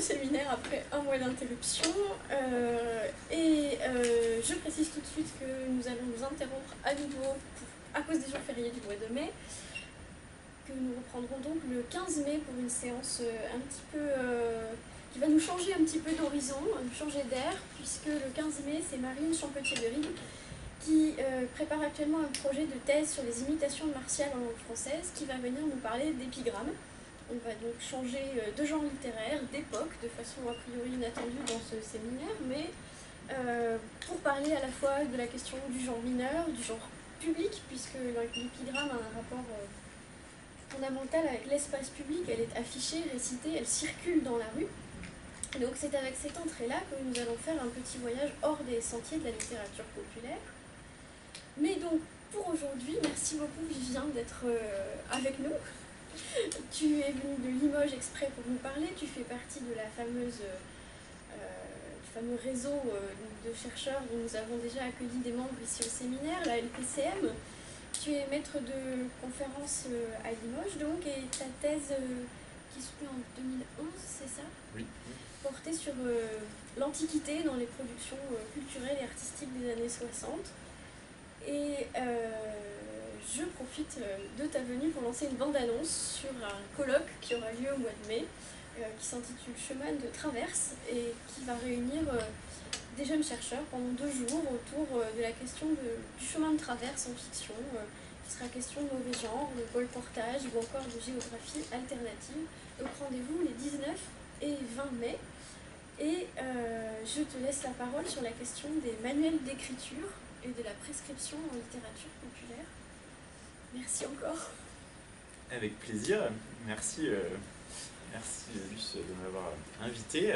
séminaire après un mois d'interruption. Je précise tout de suite que nous allons nous interrompre à nouveau à cause des jours fériés du mois de mai. Que nous reprendrons donc le 15 mai pour une séance un petit peu qui va nous changer un petit peu d'horizon, nous changer d'air, puisque le 15 mai, c'est Marine Champetier-de-Rigue qui prépare actuellement un projet de thèse sur les imitations martiales en langue française, qui va venir nous parler d'épigrammes. On va donc changer de genre littéraire, d'époque, de façon a priori inattendue dans ce séminaire, mais pour parler à la fois de la question du genre mineur, du genre public, puisque l'épigramme a un rapport fondamentale avec l'espace public, elle est affichée, récitée, elle circule dans la rue. Donc c'est avec cette entrée-là que nous allons faire un petit voyage hors des sentiers de la littérature populaire. Mais donc, pour aujourd'hui, merci beaucoup Vivien d'être avec nous. Tu es venu de Limoges exprès pour nous parler, tu fais partie de la fameuse, du fameux réseau de chercheurs dont nous avons déjà accueilli des membres ici au séminaire, la LPCM. Tu es maître de conférence à Limoges, donc, et ta thèse qui est soutenue en 2011, c'est ça? Oui. Portait sur l'Antiquité dans les productions culturelles et artistiques des années 60. Et je profite de ta venue pour lancer une bande-annonce sur un colloque qui aura lieu au mois de mai, qui s'intitule Chemin de traverse et qui va réunir des jeunes chercheurs pendant 2 jours autour de la question du chemin de traverse en fiction, qui sera question de mauvais genre, de colportage ou encore de géographie alternative. Donc rendez-vous les 19 et 20 mai. Et je te laisse la parole sur la question des manuels d'écriture et de la prescription en littérature populaire. Merci encore. Avec plaisir. Merci, merci Luce de m'avoir invité.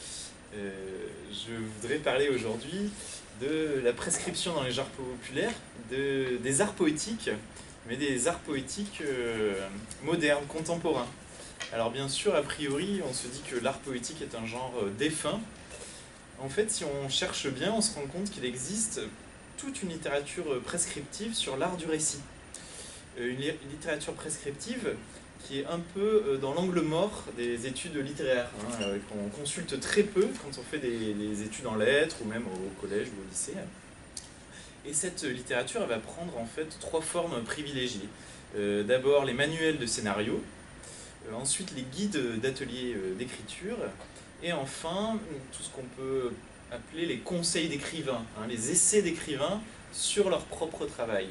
Je voudrais parler aujourd'hui de la prescription dans les genres populaires, des arts poétiques, mais des arts poétiques modernes, contemporains. Alors bien sûr, a priori, on se dit que l'art poétique est un genre défunt. En fait, si on cherche bien, on se rend compte qu'il existe toute une littérature prescriptive sur l'art du récit. Une littérature prescriptive qui est un peu dans l'angle mort des études littéraires, qu'on consulte très peu quand on fait des études en lettres ou même au collège ou au lycée. Et cette littérature elle va prendre en fait 3 formes privilégiées. D'abord les manuels de scénario, ensuite les guides d'ateliers d'écriture, et enfin tout ce qu'on peut appeler les conseils d'écrivains, les essais d'écrivains sur leur propre travail.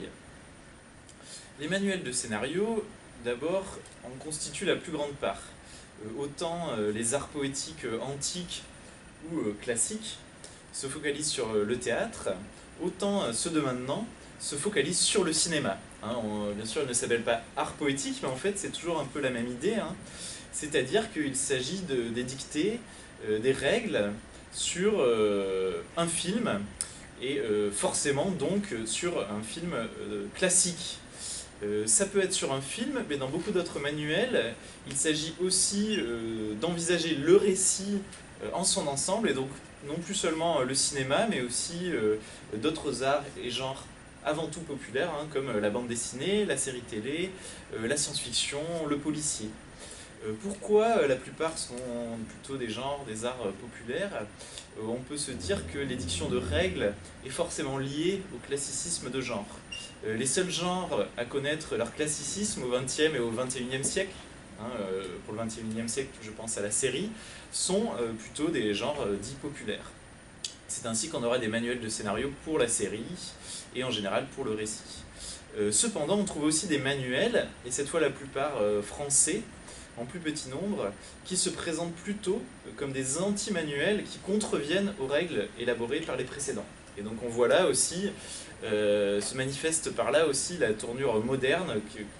Les manuels de scénario, d'abord, en constituent la plus grande part. Autant les arts poétiques antiques ou classiques se focalisent sur le théâtre, autant ceux de maintenant se focalisent sur le cinéma. Bien sûr, il ne s'appelle pas art poétique, mais en fait, c'est toujours un peu la même idée. C'est-à-dire qu'il s'agit d'édicter des règles sur un film, et forcément donc sur un film classique. Ça peut être sur un film, mais dans beaucoup d'autres manuels, il s'agit aussi d'envisager le récit en son ensemble, et donc non plus seulement le cinéma, mais aussi d'autres arts et genres avant tout populaires, comme la bande dessinée, la série télé, la science-fiction, le policier. Pourquoi la plupart sont plutôt des genres, des arts populaires? On peut se dire que l'édiction de règles est forcément liée au classicisme de genre. Les seuls genres à connaître leur classicisme au XXe et au XXIe siècle, pour le XXIe siècle je pense à la série, sont plutôt des genres dits populaires. C'est ainsi qu'on aura des manuels de scénario pour la série et en général pour le récit. Cependant on trouve aussi des manuels, et cette fois la plupart français, en plus petit nombre, qui se présentent plutôt comme des anti-manuels qui contreviennent aux règles élaborées par les précédents. Et donc on voit là aussi, se manifeste par là aussi la tournure moderne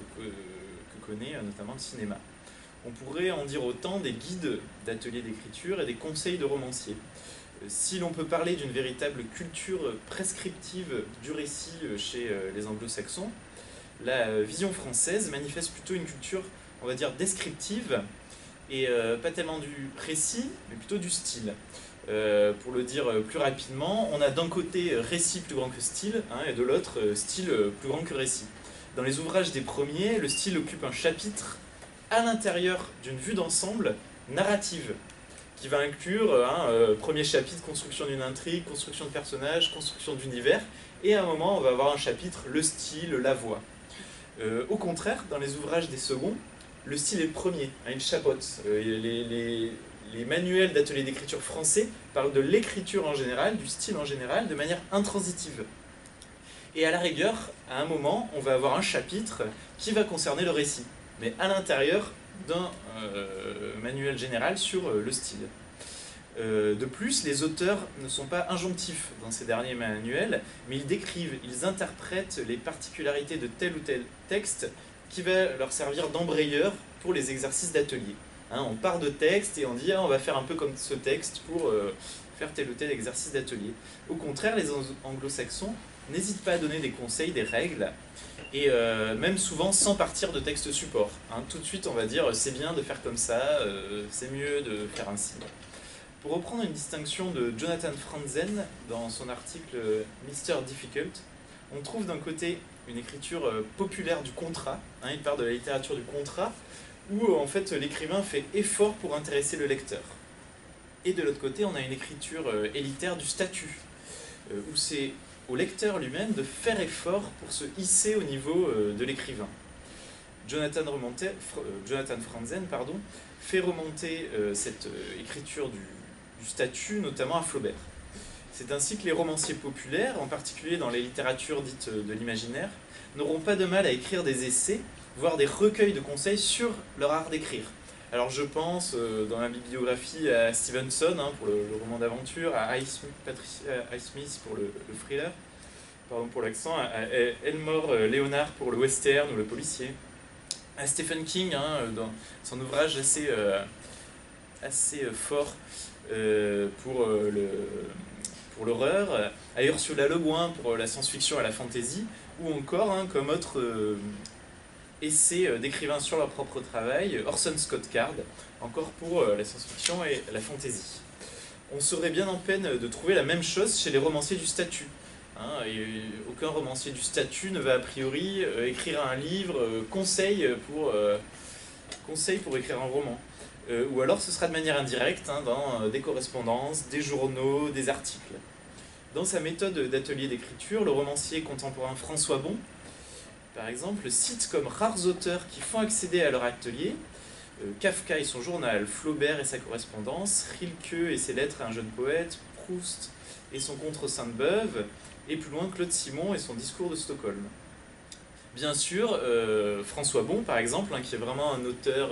que connaît notamment le cinéma. On pourrait en dire autant des guides d'ateliers d'écriture et des conseils de romanciers. Si l'on peut parler d'une véritable culture prescriptive du récit chez les anglo-saxons, la vision française manifeste plutôt une culture, on va dire, descriptive, et pas tellement du récit, mais plutôt du style. Pour le dire plus rapidement, on a d'un côté récit plus grand que style, et de l'autre style plus grand que récit. Dans les ouvrages des premiers, le style occupe un chapitre à l'intérieur d'une vue d'ensemble narrative, qui va inclure premier chapitre, construction d'une intrigue, construction de personnages, construction d'univers, et à un moment on va avoir un chapitre, le style, la voix. Au contraire, dans les ouvrages des seconds, le style est le premier, il chapeaute. Les manuels d'ateliers d'écriture français parlent de l'écriture en général, du style en général, de manière intransitive. Et à la rigueur, à un moment, on va avoir un chapitre qui va concerner le récit, mais à l'intérieur d'un manuel général sur le style. De plus, les auteurs ne sont pas injonctifs dans ces derniers manuels, mais ils décrivent, ils interprètent les particularités de tel ou tel texte qui va leur servir d'embrayeur pour les exercices d'atelier. On part de texte et on dit on va faire un peu comme ce texte pour faire tel ou tel exercice d'atelier. Au contraire, les anglo-saxons n'hésitent pas à donner des conseils, des règles, et même souvent sans partir de texte support. Tout de suite on va dire c'est bien de faire comme ça, c'est mieux de faire ainsi. Pour reprendre une distinction de Jonathan Franzen dans son article Mr. Difficult, on trouve d'un côté une écriture populaire du contrat, il parle de la littérature du contrat, où en fait l'écrivain fait effort pour intéresser le lecteur. Et de l'autre côté, on a une écriture élitaire du statut, où c'est au lecteur lui-même de faire effort pour se hisser au niveau de l'écrivain. Jonathan Franzen fait remonter cette écriture du statut, notamment à Flaubert. C'est ainsi que les romanciers populaires, en particulier dans les littératures dites de l'imaginaire, n'auront pas de mal à écrire des essais, voire des recueils de conseils sur leur art d'écrire. Alors je pense, dans ma bibliographie, à Stevenson pour le roman d'aventure, à Patricia Highsmith pour le thriller, pardon pour l'accent, à Elmore Leonard pour le western ou le policier, à Stephen King dans son ouvrage assez fort pour l'horreur, à Ursula Le Guin pour la science-fiction et la fantasy, ou encore, comme autre essai d'écrivains sur leur propre travail, Orson Scott Card, encore pour la science-fiction et la fantasy. On serait bien en peine de trouver la même chose chez les romanciers du statut. Et aucun romancier du statut ne va a priori écrire un livre, conseil pour écrire un roman. Ou alors ce sera de manière indirecte, dans des correspondances, des journaux, des articles. Dans sa méthode d'atelier d'écriture, le romancier contemporain François Bon, par exemple, cite comme rares auteurs qui font accéder à leur atelier Kafka et son journal, Flaubert et sa correspondance, Rilke et ses lettres à un jeune poète, Proust et son Contre Sainte-Beuve, et plus loin Claude Simon et son discours de Stockholm. Bien sûr, François Bon, par exemple, qui est vraiment un auteur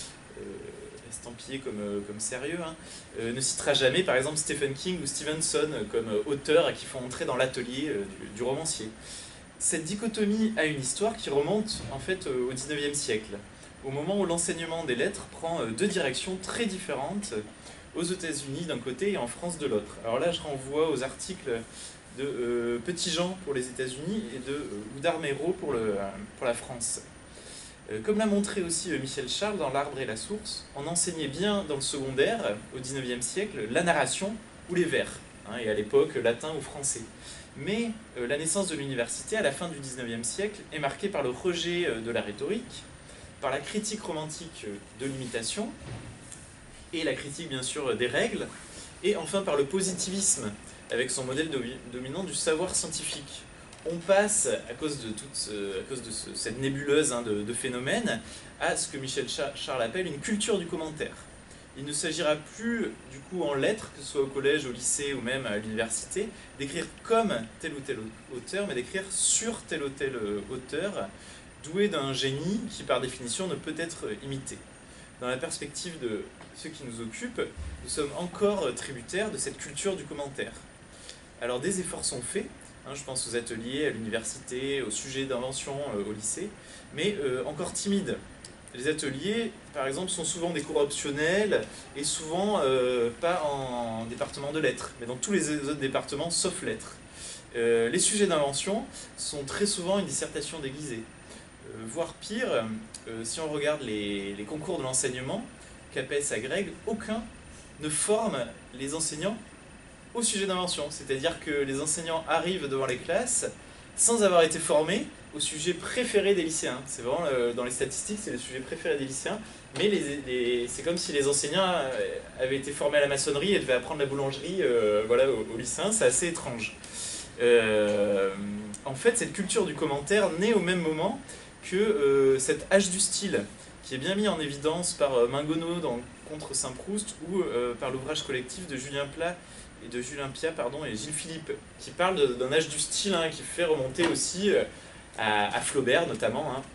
estampillé comme sérieux, ne citera jamais par exemple Stephen King ou Stevenson comme auteurs qui font entrer dans l'atelier du romancier. Cette dichotomie a une histoire qui remonte en fait au XIXe siècle, au moment où l'enseignement des lettres prend deux directions très différentes aux États-Unis d'un côté et en France de l'autre. Alors là, je renvoie aux articles de Petit-Jean pour les États-Unis et de Oudard Méraud pour la France. Comme l'a montré aussi Michel Charles dans L'Arbre et la Source, on enseignait bien dans le secondaire, au XIXe siècle, la narration ou les vers, et à l'époque latin ou français. Mais la naissance de l'université à la fin du XIXe siècle est marquée par le rejet de la rhétorique, par la critique romantique de l'imitation, et la critique bien sûr des règles, et enfin par le positivisme, avec son modèle dominant du savoir scientifique. On passe, à cause de cette nébuleuse de phénomènes, à ce que Michel Charles appelle une culture du commentaire. Il ne s'agira plus, du coup, en lettres, que ce soit au collège, au lycée ou même à l'université, d'écrire comme tel ou tel auteur, mais d'écrire sur tel ou tel auteur, doué d'un génie qui, par définition, ne peut être imité. Dans la perspective de ce qui nous occupe, nous sommes encore tributaires de cette culture du commentaire. Alors, des efforts sont faits, je pense aux ateliers, à l'université, aux sujets d'invention au lycée, mais encore timides. Les ateliers, par exemple, sont souvent des cours optionnels et souvent pas en département de lettres, mais dans tous les autres départements sauf lettres. Les sujets d'invention sont très souvent une dissertation déguisée. Voire pire, si on regarde les concours de l'enseignement, CAPES, Agrègue, aucun ne forme les enseignants au sujet d'invention. C'est-à-dire que les enseignants arrivent devant les classes sans avoir été formés au sujet préféré des lycéens. C'est vraiment, dans les statistiques, c'est le sujet préféré des lycéens. Mais c'est comme si les enseignants avaient été formés à la maçonnerie et devaient apprendre la boulangerie voilà, aux lycéens. C'est assez étrange. En fait, cette culture du commentaire naît au même moment que cet âge du style, qui est bien mis en évidence par Mingonneau dans Contre Saint-Proust ou par l'ouvrage collectif de Julien Pia et Gilles Philippe, qui parle d'un âge du style hein, qui fait remonter aussi à Flaubert notamment. Hein.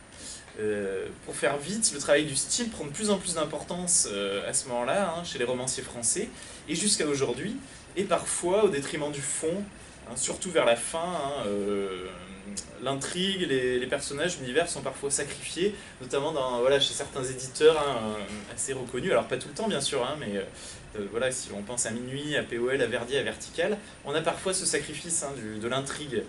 Pour faire vite, le travail du style prend de plus en plus d'importance à ce moment-là, hein, chez les romanciers français, et jusqu'à aujourd'hui, et parfois au détriment du fond, hein, surtout vers la fin. Hein, l'intrigue, les personnages, l'univers sont parfois sacrifiés, notamment voilà, chez certains éditeurs hein, assez reconnus, alors pas tout le temps bien sûr, hein, mais voilà, si on pense à Minuit, à POL, à Verdier, à Vertical, on a parfois ce sacrifice hein, de l'intrigue.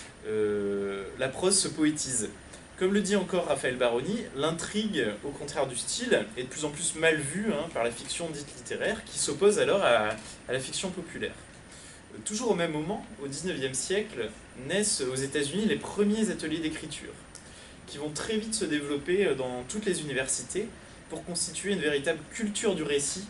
La prose se poétise. Comme le dit encore Raphaël Baroni, l'intrigue, au contraire du style, est de plus en plus mal vue hein, par la fiction dite littéraire, qui s'oppose alors à la fiction populaire. Toujours au même moment, au XIXe siècle, naissent aux États-Unis les premiers ateliers d'écriture, qui vont très vite se développer dans toutes les universités pour constituer une véritable culture du récit,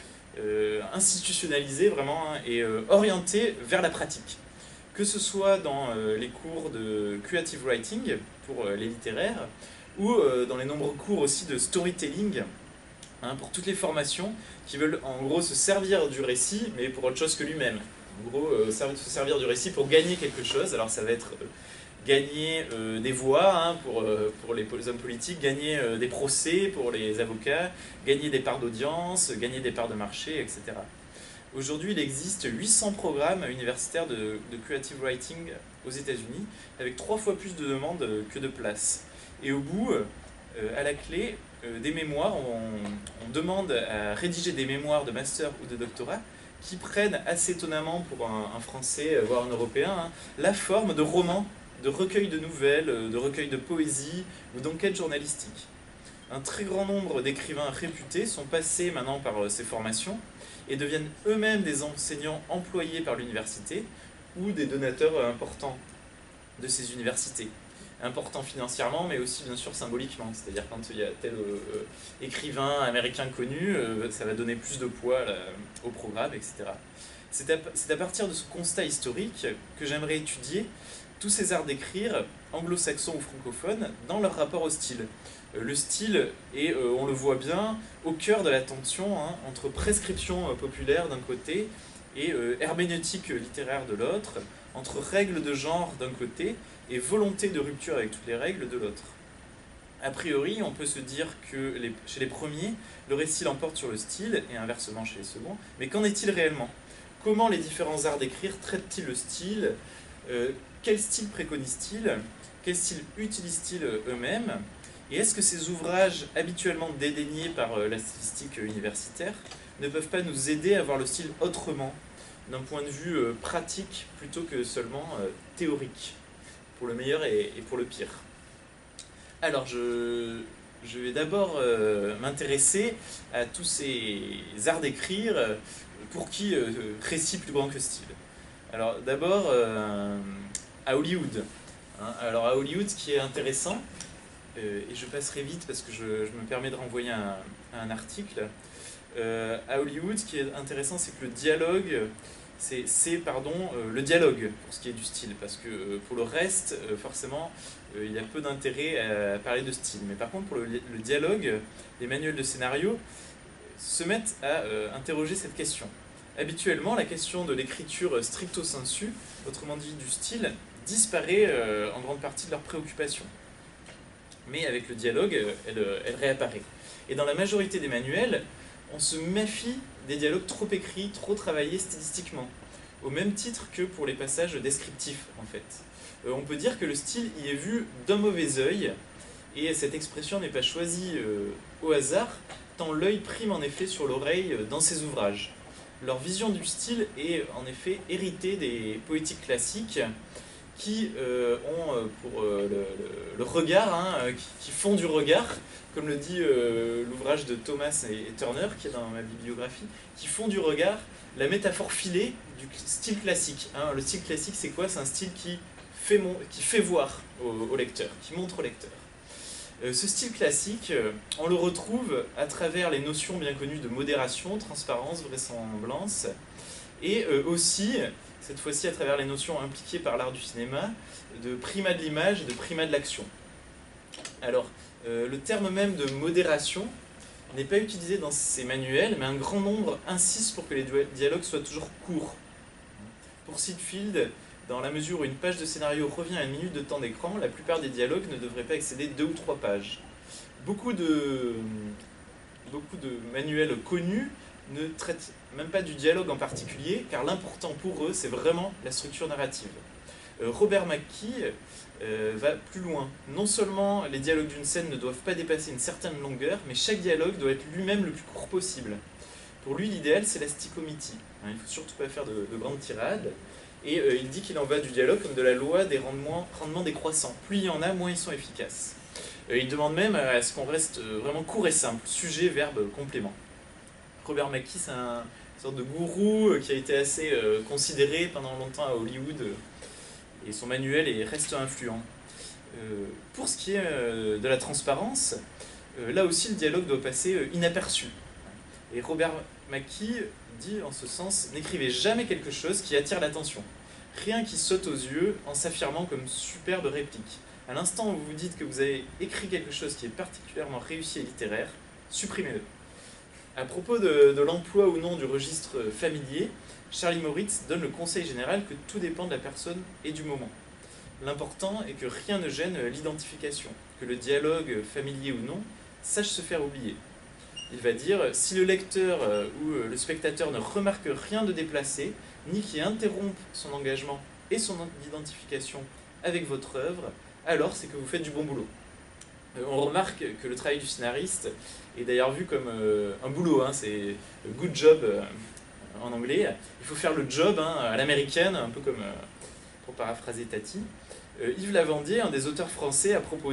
institutionnalisée vraiment, hein, et orientée vers la pratique. Que ce soit dans les cours de creative writing pour les littéraires, ou dans les nombreux cours aussi de storytelling, hein, pour toutes les formations qui veulent en gros se servir du récit, mais pour autre chose que lui-même. En gros, se servir du récit pour gagner quelque chose. Alors ça va être gagner des voix hein, pour les hommes politiques, gagner des procès pour les avocats, gagner des parts d'audience, gagner des parts de marché, etc. Aujourd'hui, il existe 800 programmes universitaires de creative writing aux États-Unis, avec 3 fois plus de demandes que de places. Et au bout, à la clé, des mémoires, on demande à rédiger des mémoires de master ou de doctorat qui prennent assez étonnamment pour un Français, voire un Européen, hein, la forme de romans, de recueils de nouvelles, de recueils de poésie ou d'enquêtes journalistiques. Un très grand nombre d'écrivains réputés sont passés maintenant par ces formations et deviennent eux-mêmes des enseignants employés par l'université ou des donateurs importants de ces universités. Importants financièrement, mais aussi bien sûr symboliquement. C'est-à-dire quand il y a tel écrivain américain connu, ça va donner plus de poids au programme, etc. C'est à partir de ce constat historique que j'aimerais étudier tous ces arts d'écrire, anglo-saxons ou francophones, dans leur rapport au style. Le style est, on le voit bien, au cœur de la tension hein, entre prescription populaire d'un côté et herméneutique littéraire de l'autre, entre règles de genre d'un côté et volonté de rupture avec toutes les règles de l'autre. A priori, on peut se dire que chez les premiers, le récit l'emporte sur le style, et inversement chez les seconds, mais qu'en est-il réellement? Comment les différents arts d'écrire traitent-ils le style? Quel style préconisent-ils? Quel style utilisent-ils eux-mêmes? Et est-ce que ces ouvrages, habituellement dédaignés par la stylistique universitaire, ne peuvent pas nous aider à voir le style autrement, d'un point de vue pratique, plutôt que seulement théorique, pour le meilleur et pour le pire? Alors, je vais d'abord m'intéresser à tous ces arts d'écrire, pour qui récit plus grand que style. Alors, d'abord, à Hollywood. Hein. Alors, à Hollywood, ce qui est intéressant, et je passerai vite parce que je me permets de renvoyer à un article. À Hollywood, ce qui est intéressant, c'est que le dialogue, c'est le dialogue pour ce qui est du style, parce que pour le reste, forcément, il y a peu d'intérêt à parler de style. Mais par contre, pour le dialogue, les manuels de scénario se mettent à interroger cette question. Habituellement, la question de l'écriture stricto sensu, autrement dit du style, disparaît en grande partie de leurs préoccupations. Mais avec le dialogue, elle réapparaît. Et dans la majorité des manuels, on se méfie des dialogues trop écrits, trop travaillés stylistiquement, au même titre que pour les passages descriptifs, en fait. On peut dire que le style y est vu d'un mauvais œil, et cette expression n'est pas choisie au hasard, tant l'œil prime en effet sur l'oreille dans ces ouvrages. Leur vision du style est en effet héritée des poétiques classiques, qui ont pour le regard, hein, qui font du regard, comme le dit l'ouvrage de Thomas et Turner, qui est dans ma bibliographie, qui font du regard la métaphore filée du style classique. Hein. Le style classique, c'est quoi? C'est un style qui qui fait voir au lecteur, qui montre au lecteur. Ce style classique, on le retrouve à travers les notions bien connues de modération, transparence, vraisemblance, et aussi, cette fois-ci à travers les notions impliquées par l'art du cinéma, de primat de l'image et de primat de l'action. Alors, le terme même de modération n'est pas utilisé dans ces manuels, mais un grand nombre insiste pour que les dialogues soient toujours courts. Pour Sydfield, dans la mesure où une page de scénario revient à 1 minute de temps d'écran, la plupart des dialogues ne devraient pas excéder 2 ou 3 pages. Beaucoup de manuels connus ne traitent même pas du dialogue en particulier, car l'important pour eux, c'est vraiment la structure narrative. Robert McKee va plus loin. Non seulement les dialogues d'une scène ne doivent pas dépasser une certaine longueur, mais chaque dialogue doit être lui-même le plus court possible. Pour lui, l'idéal, c'est la stichométie. Il ne faut surtout pas faire de grandes tirades. Et il dit qu'il en va du dialogue comme de la loi des rendements décroissants. Plus il y en a, moins ils sont efficaces. Il demande même à ce qu'on reste vraiment court et simple, sujet, verbe, complément. Robert McKee, c'est une sorte de gourou qui a été assez considéré pendant longtemps à Hollywood, et son manuel reste influent. Pour ce qui est de la transparence, là aussi le dialogue doit passer inaperçu. Et Robert McKee dit en ce sens, n'écrivez jamais quelque chose qui attire l'attention. Rien qui saute aux yeux en s'affirmant comme superbe réplique. À l'instant où vous vous dites que vous avez écrit quelque chose qui est particulièrement réussi et littéraire, supprimez-le. À propos de l'emploi ou non du registre familier, Charlie Moritz donne le conseil général que tout dépend de la personne et du moment. L'important est que rien ne gêne l'identification, que le dialogue, familier ou non, sache se faire oublier. Il va dire, si le lecteur ou le spectateur ne remarque rien de déplacé, ni qui interrompe son engagement et son identification avec votre œuvre, alors c'est que vous faites du bon boulot. On remarque que le travail du scénariste est d'ailleurs vu comme un boulot, c'est good job en anglais. Il faut faire le job à l'américaine, un peu comme, pour paraphraser Tati. Yves Lavandier, un des auteurs français,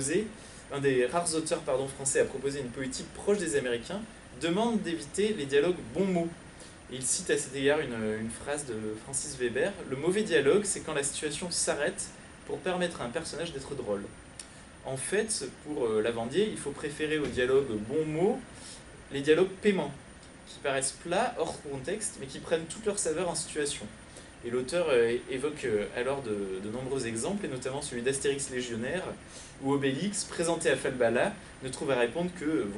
un des rares auteurs français à proposer une poétique proche des Américains, demande d'éviter les dialogues bons mots. Et il cite à cet égard une phrase de Francis Weber, « Le mauvais dialogue, c'est quand la situation s'arrête pour permettre à un personnage d'être drôle. » En fait, pour Lavandier, il faut préférer aux dialogues bons mots les dialogues paiement, qui paraissent plats, hors contexte, mais qui prennent toute leur saveur en situation. Et l'auteur évoque alors de nombreux exemples, et notamment celui d'Astérix Légionnaire, où Obélix, présenté à Falbala, ne trouve à répondre que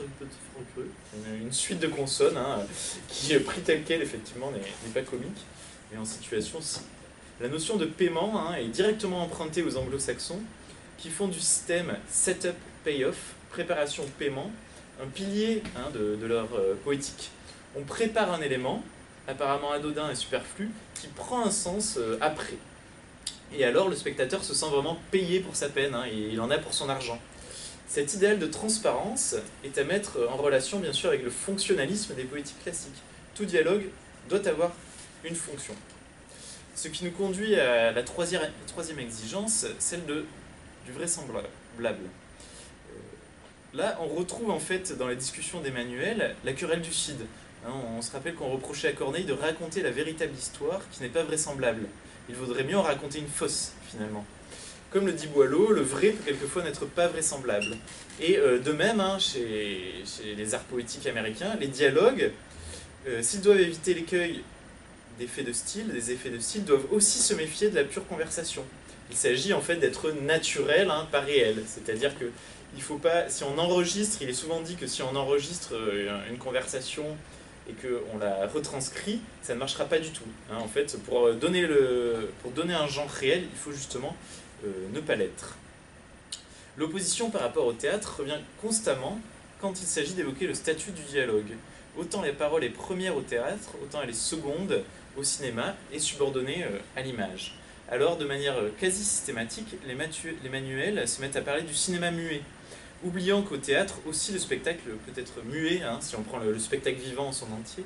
une suite de consonnes, qui, pris tel quel, effectivement, n'est pas comique, mais en situation si. La notion de paiement est directement empruntée aux anglo-saxons, qui font du système setup payoff, préparation paiement, un pilier de leur poétique. On prépare un élément, apparemment anodin et superflu, qui prend un sens après. Et alors le spectateur se sent vraiment payé pour sa peine, et il en a pour son argent. Cet idéal de transparence est à mettre en relation bien sûr avec le fonctionnalisme des poétiques classiques. Tout dialogue doit avoir une fonction. Ce qui nous conduit à la troisième exigence, celle du vraisemblable. Là, on retrouve en fait dans la discussion des manuels la querelle du Cid. On se rappelle qu'on reprochait à Corneille de raconter la véritable histoire qui n'est pas vraisemblable. Il vaudrait mieux en raconter une fausse, finalement. Comme le dit Boileau, le vrai peut quelquefois n'être pas vraisemblable. Et de même, chez les arts poétiques américains, les dialogues, s'ils doivent éviter l'écueil des effets de style, doivent aussi se méfier de la pure conversation. Il s'agit en fait d'être naturel, pas réel. C'est-à-dire que il faut pas, si on enregistre, il est souvent dit que si on enregistre une conversation et qu'on la retranscrit, ça ne marchera pas du tout. En fait, pour donner un genre réel, il faut justement ne pas l'être. L'opposition par rapport au théâtre revient constamment quand il s'agit d'évoquer le statut du dialogue. Autant la parole est première au théâtre, autant elle est seconde au cinéma et subordonnée à l'image. Alors, de manière quasi systématique, les manuels se mettent à parler du cinéma muet, oubliant qu'au théâtre aussi le spectacle peut être muet, si on prend le spectacle vivant en son entier.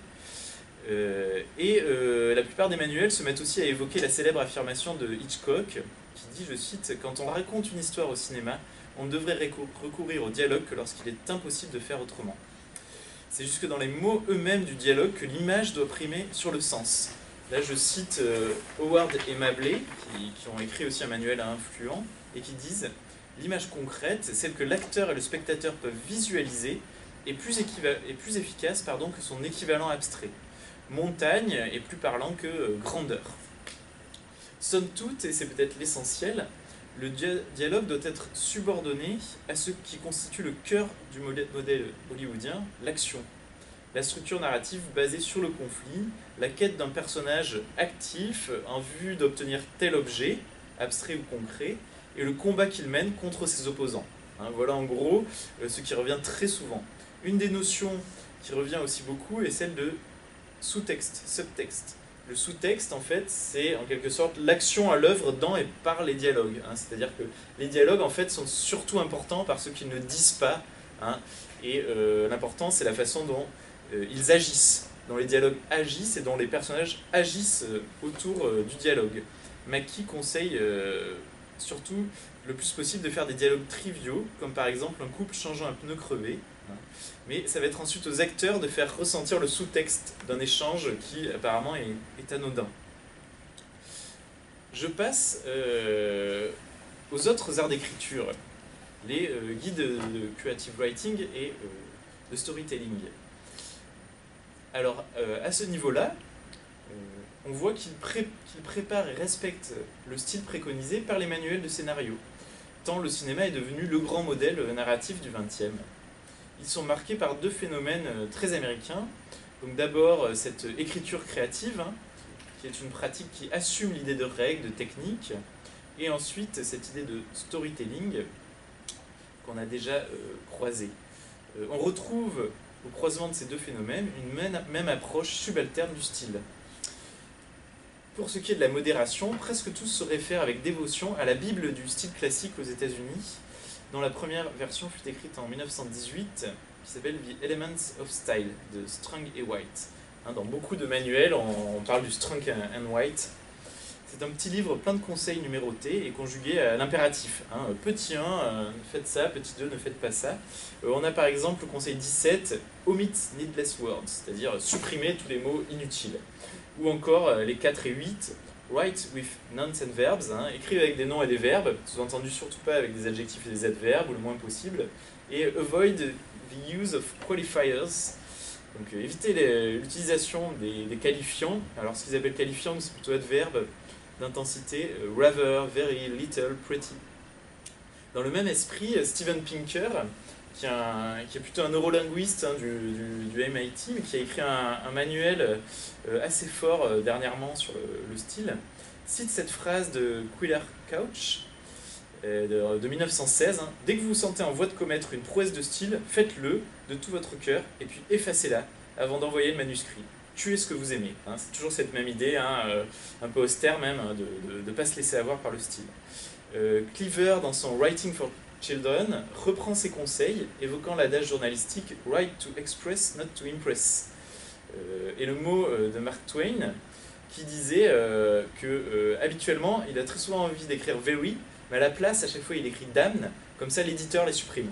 La plupart des manuels se mettent aussi à évoquer la célèbre affirmation de Hitchcock, qui dit, je cite, « Quand on raconte une histoire au cinéma, on ne devrait recourir au dialogue que lorsqu'il est impossible de faire autrement. » C'est jusque dans les mots eux-mêmes du dialogue que l'image doit primer sur le sens. Là, je cite Howard et Mabley, qui ont écrit aussi un manuel à influents, et qui disent « L'image concrète, celle que l'acteur et le spectateur peuvent visualiser, est plus efficace que son équivalent abstrait. Montagne est plus parlant que grandeur. » Somme toute, et c'est peut-être l'essentiel, le dialogue doit être subordonné à ce qui constitue le cœur du modèle hollywoodien, l'action. La structure narrative basée sur le conflit, la quête d'un personnage actif en vue d'obtenir tel objet, abstrait ou concret, et le combat qu'il mène contre ses opposants. Voilà en gros ce qui revient très souvent. Une des notions qui revient aussi beaucoup est celle de sous-texte, subtexte. Le sous-texte, en fait, c'est en quelque sorte l'action à l'œuvre dans et par les dialogues. C'est-à-dire que les dialogues, en fait, sont surtout importants par ce qu'ils ne disent pas. Et l'important, c'est la façon dont ils agissent, dont les dialogues agissent et dont les personnages agissent autour du dialogue. Mackie conseille surtout le plus possible de faire des dialogues triviaux, comme par exemple un couple changeant un pneu crevé. Mais ça va être ensuite aux acteurs de faire ressentir le sous-texte d'un échange qui apparemment est anodin. Je passe aux autres arts d'écriture, les guides de creative writing et de storytelling. Alors, à ce niveau-là, on voit qu'ils préparent et respectent le style préconisé par les manuels de scénario, tant le cinéma est devenu le grand modèle narratif du XXe. Ils sont marqués par deux phénomènes très américains. Donc d'abord, cette écriture créative, qui est une pratique qui assume l'idée de règles, de techniques, et ensuite cette idée de storytelling qu'on a déjà croisée. On retrouve au croisement de ces deux phénomènes une même approche subalterne du style. Pour ce qui est de la modération, presque tous se réfèrent avec dévotion à la Bible du style classique aux États-Unis, dont la première version fut écrite en 1918, qui s'appelle The Elements of Style, de Strunk et White. Dans beaucoup de manuels, on parle du Strunk and White. C'est un petit livre plein de conseils numérotés et conjugués à l'impératif. Petit 1, faites ça, petit 2, ne faites pas ça. On a par exemple le conseil 17, omit needless words, c'est-à-dire supprimer tous les mots inutiles. Ou encore les 4 et 8, write with nouns and verbs, écrire avec des noms et des verbes, sous-entendu surtout pas avec des adjectifs et des adverbes, ou le moins possible. Et avoid the use of qualifiers, donc éviter l'utilisation des qualifiants. Alors ce qu'ils appellent qualifiants, c'est plutôt adverbes d'intensité, rather, very, little, pretty. Dans le même esprit, Steven Pinker, qui est plutôt un neurolinguiste du MIT, mais qui a écrit un manuel assez fort dernièrement sur le style, cite cette phrase de Quiller Couch de 1916, dès que vous vous sentez en voie de commettre une prouesse de style, faites-le de tout votre cœur et puis effacez-la avant d'envoyer le manuscrit. Tuez ce que vous aimez. C'est toujours cette même idée, un peu austère même, de ne pas se laisser avoir par le style. Cleaver, dans son Writing for Children, reprend ses conseils, évoquant l'adage journalistique « write to express, not to impress ». Et le mot de Mark Twain, qui disait que habituellement, il a très souvent envie d'écrire « very », mais à la place, à chaque fois, il écrit « damn », comme ça l'éditeur les supprime.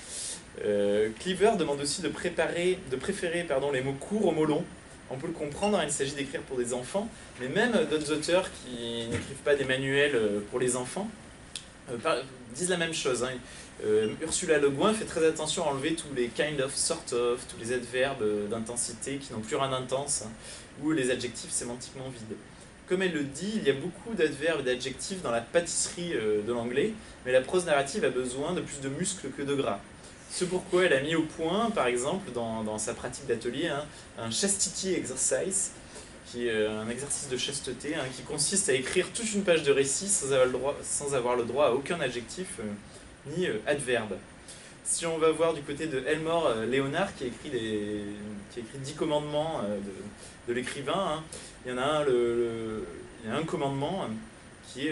Cleaver demande aussi de préférer les mots courts aux mots longs. On peut le comprendre, il s'agit d'écrire pour des enfants, mais même d'autres auteurs qui n'écrivent pas des manuels pour les enfants disent la même chose. Ursula Le Guin fait très attention à enlever tous les kind of, sort of, tous les adverbes d'intensité qui n'ont plus rien d'intense, ou les adjectifs sémantiquement vides. Comme elle le dit, il y a beaucoup d'adverbes et d'adjectifs dans la pâtisserie de l'anglais, mais la prose narrative a besoin de plus de muscles que de gras. C'est pourquoi elle a mis au point, par exemple, dans sa pratique d'atelier, un chastity exercise, qui est un exercice de chasteté, qui consiste à écrire toute une page de récit sans avoir le droit à aucun adjectif ni adverbe. Si on va voir du côté de Elmore Leonard, qui a écrit 10 commandements de l'écrivain, il y en a il y a un commandement qui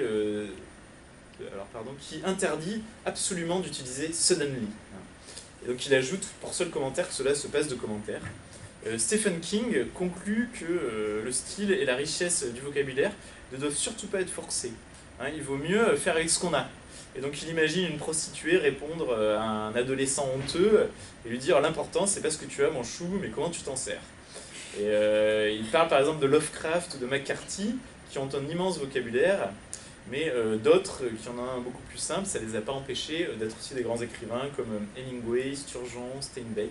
interdit absolument d'utiliser suddenly. Et donc il ajoute pour seul commentaire que cela se passe de commentaire. Stephen King conclut que le style et la richesse du vocabulaire ne doivent surtout pas être forcés. Il vaut mieux faire avec ce qu'on a. Et donc il imagine une prostituée répondre à un adolescent honteux et lui dire « L'important, c'est pas ce que tu as, mon chou, mais comment tu t'en sers ». Et il parle par exemple de Lovecraft ou de McCarthy, qui ont un immense vocabulaire, mais d'autres qui en ont un beaucoup plus simple, ça les a pas empêchés d'être aussi des grands écrivains comme Hemingway, Sturgeon, Steinbeck.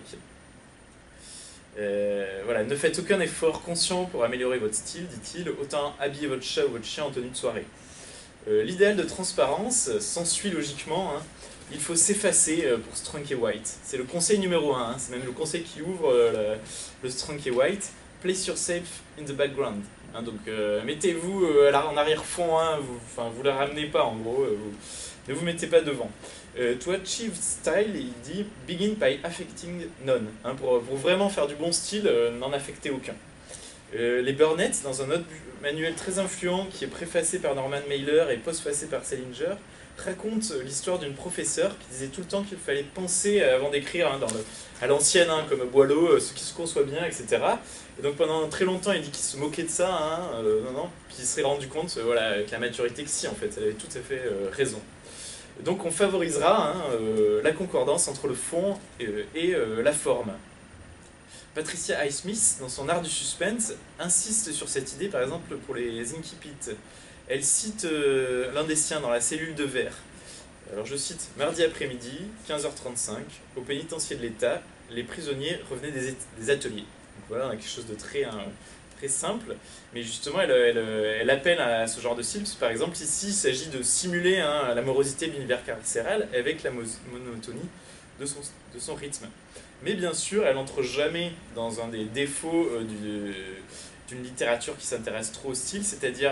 Voilà, ne faites aucun effort conscient pour améliorer votre style, dit-il, autant habiller votre chat ou votre chien en tenue de soirée. L'idéal de transparence s'ensuit logiquement, hein. Il faut s'effacer pour Strunk et White. C'est le conseil numéro 1, hein. C'est même le conseil qui ouvre le Strunk et White. Place yourself in the background. Hein, donc mettez-vous en arrière-fond, hein, vous la ramenez pas en gros, ne vous mettez pas devant. To achieve style, il dit begin by affecting none. Hein, pour vraiment faire du bon style, n'en affectez aucun. Les Burnett, dans un autre manuel très influent qui est préfacé par Norman Mailer et postfacé par Salinger, raconte l'histoire d'une professeure qui disait tout le temps qu'il fallait penser avant d'écrire, hein, à l'ancienne, hein, comme Boileau, ce qui se conçoit bien, etc. Et donc pendant très longtemps, il dit qu'il se moquait de ça, hein, puis il s'est rendu compte, voilà, avec la maturité que si, en fait, elle avait tout à fait raison. Donc on favorisera, hein, la concordance entre le fond et la forme. Patricia Highsmith, dans son art du suspense, insiste sur cette idée, par exemple, pour les incipits. Elle cite l'un des siens dans La cellule de verre. Alors je cite: mardi après-midi, 15h35, au pénitencier de l'État, les prisonniers revenaient des ateliers. Donc voilà, on a quelque chose de très simple, mais justement elle appelle à ce genre de style. Par exemple, ici il s'agit de simuler, hein, la morosité de l'univers carcéral avec la monotonie de son rythme. Mais bien sûr, elle n'entre jamais dans un des défauts d'une littérature qui s'intéresse trop au style, c'est-à-dire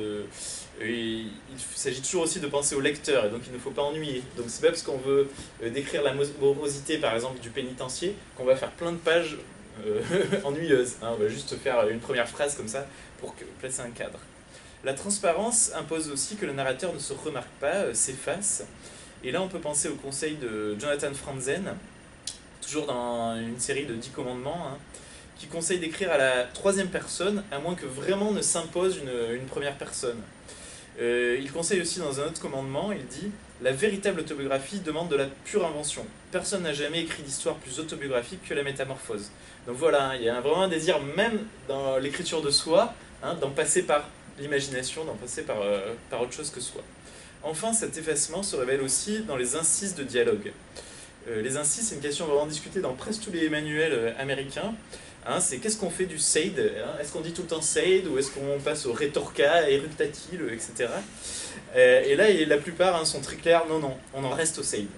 il s'agit toujours aussi de penser au lecteur, et donc il ne faut pas ennuyer. Donc c'est pas parce qu'on veut décrire la morosité, par exemple, du pénitencier, qu'on va faire plein de pages ennuyeuses. Hein. On va juste faire une première phrase comme ça pour placer un cadre. La transparence impose aussi que le narrateur ne se remarque pas, s'efface. Et là on peut penser au conseil de Jonathan Franzen, toujours dans une série de 10 commandements, hein, qui conseille d'écrire à la troisième personne, à moins que vraiment ne s'impose une première personne. Il conseille aussi dans un autre commandement, il dit « La véritable autobiographie demande de la pure invention. Personne n'a jamais écrit d'histoire plus autobiographique que la Métamorphose. » Donc voilà, hein, il y a vraiment un désir, même dans l'écriture de soi, hein, d'en passer par l'imagination, d'en passer par autre chose que soi. Enfin, cet effacement se révèle aussi dans les incises de dialogue. Les incises, c'est une question vraiment discutée dans presque tous les manuels américains. Hein, c'est qu'est-ce qu'on fait du said, hein? Est-ce qu'on dit tout le temps said, ou est-ce qu'on passe au rétorca, eructatil, etc. Et là, la plupart, hein, sont très clairs, non, on en reste au said.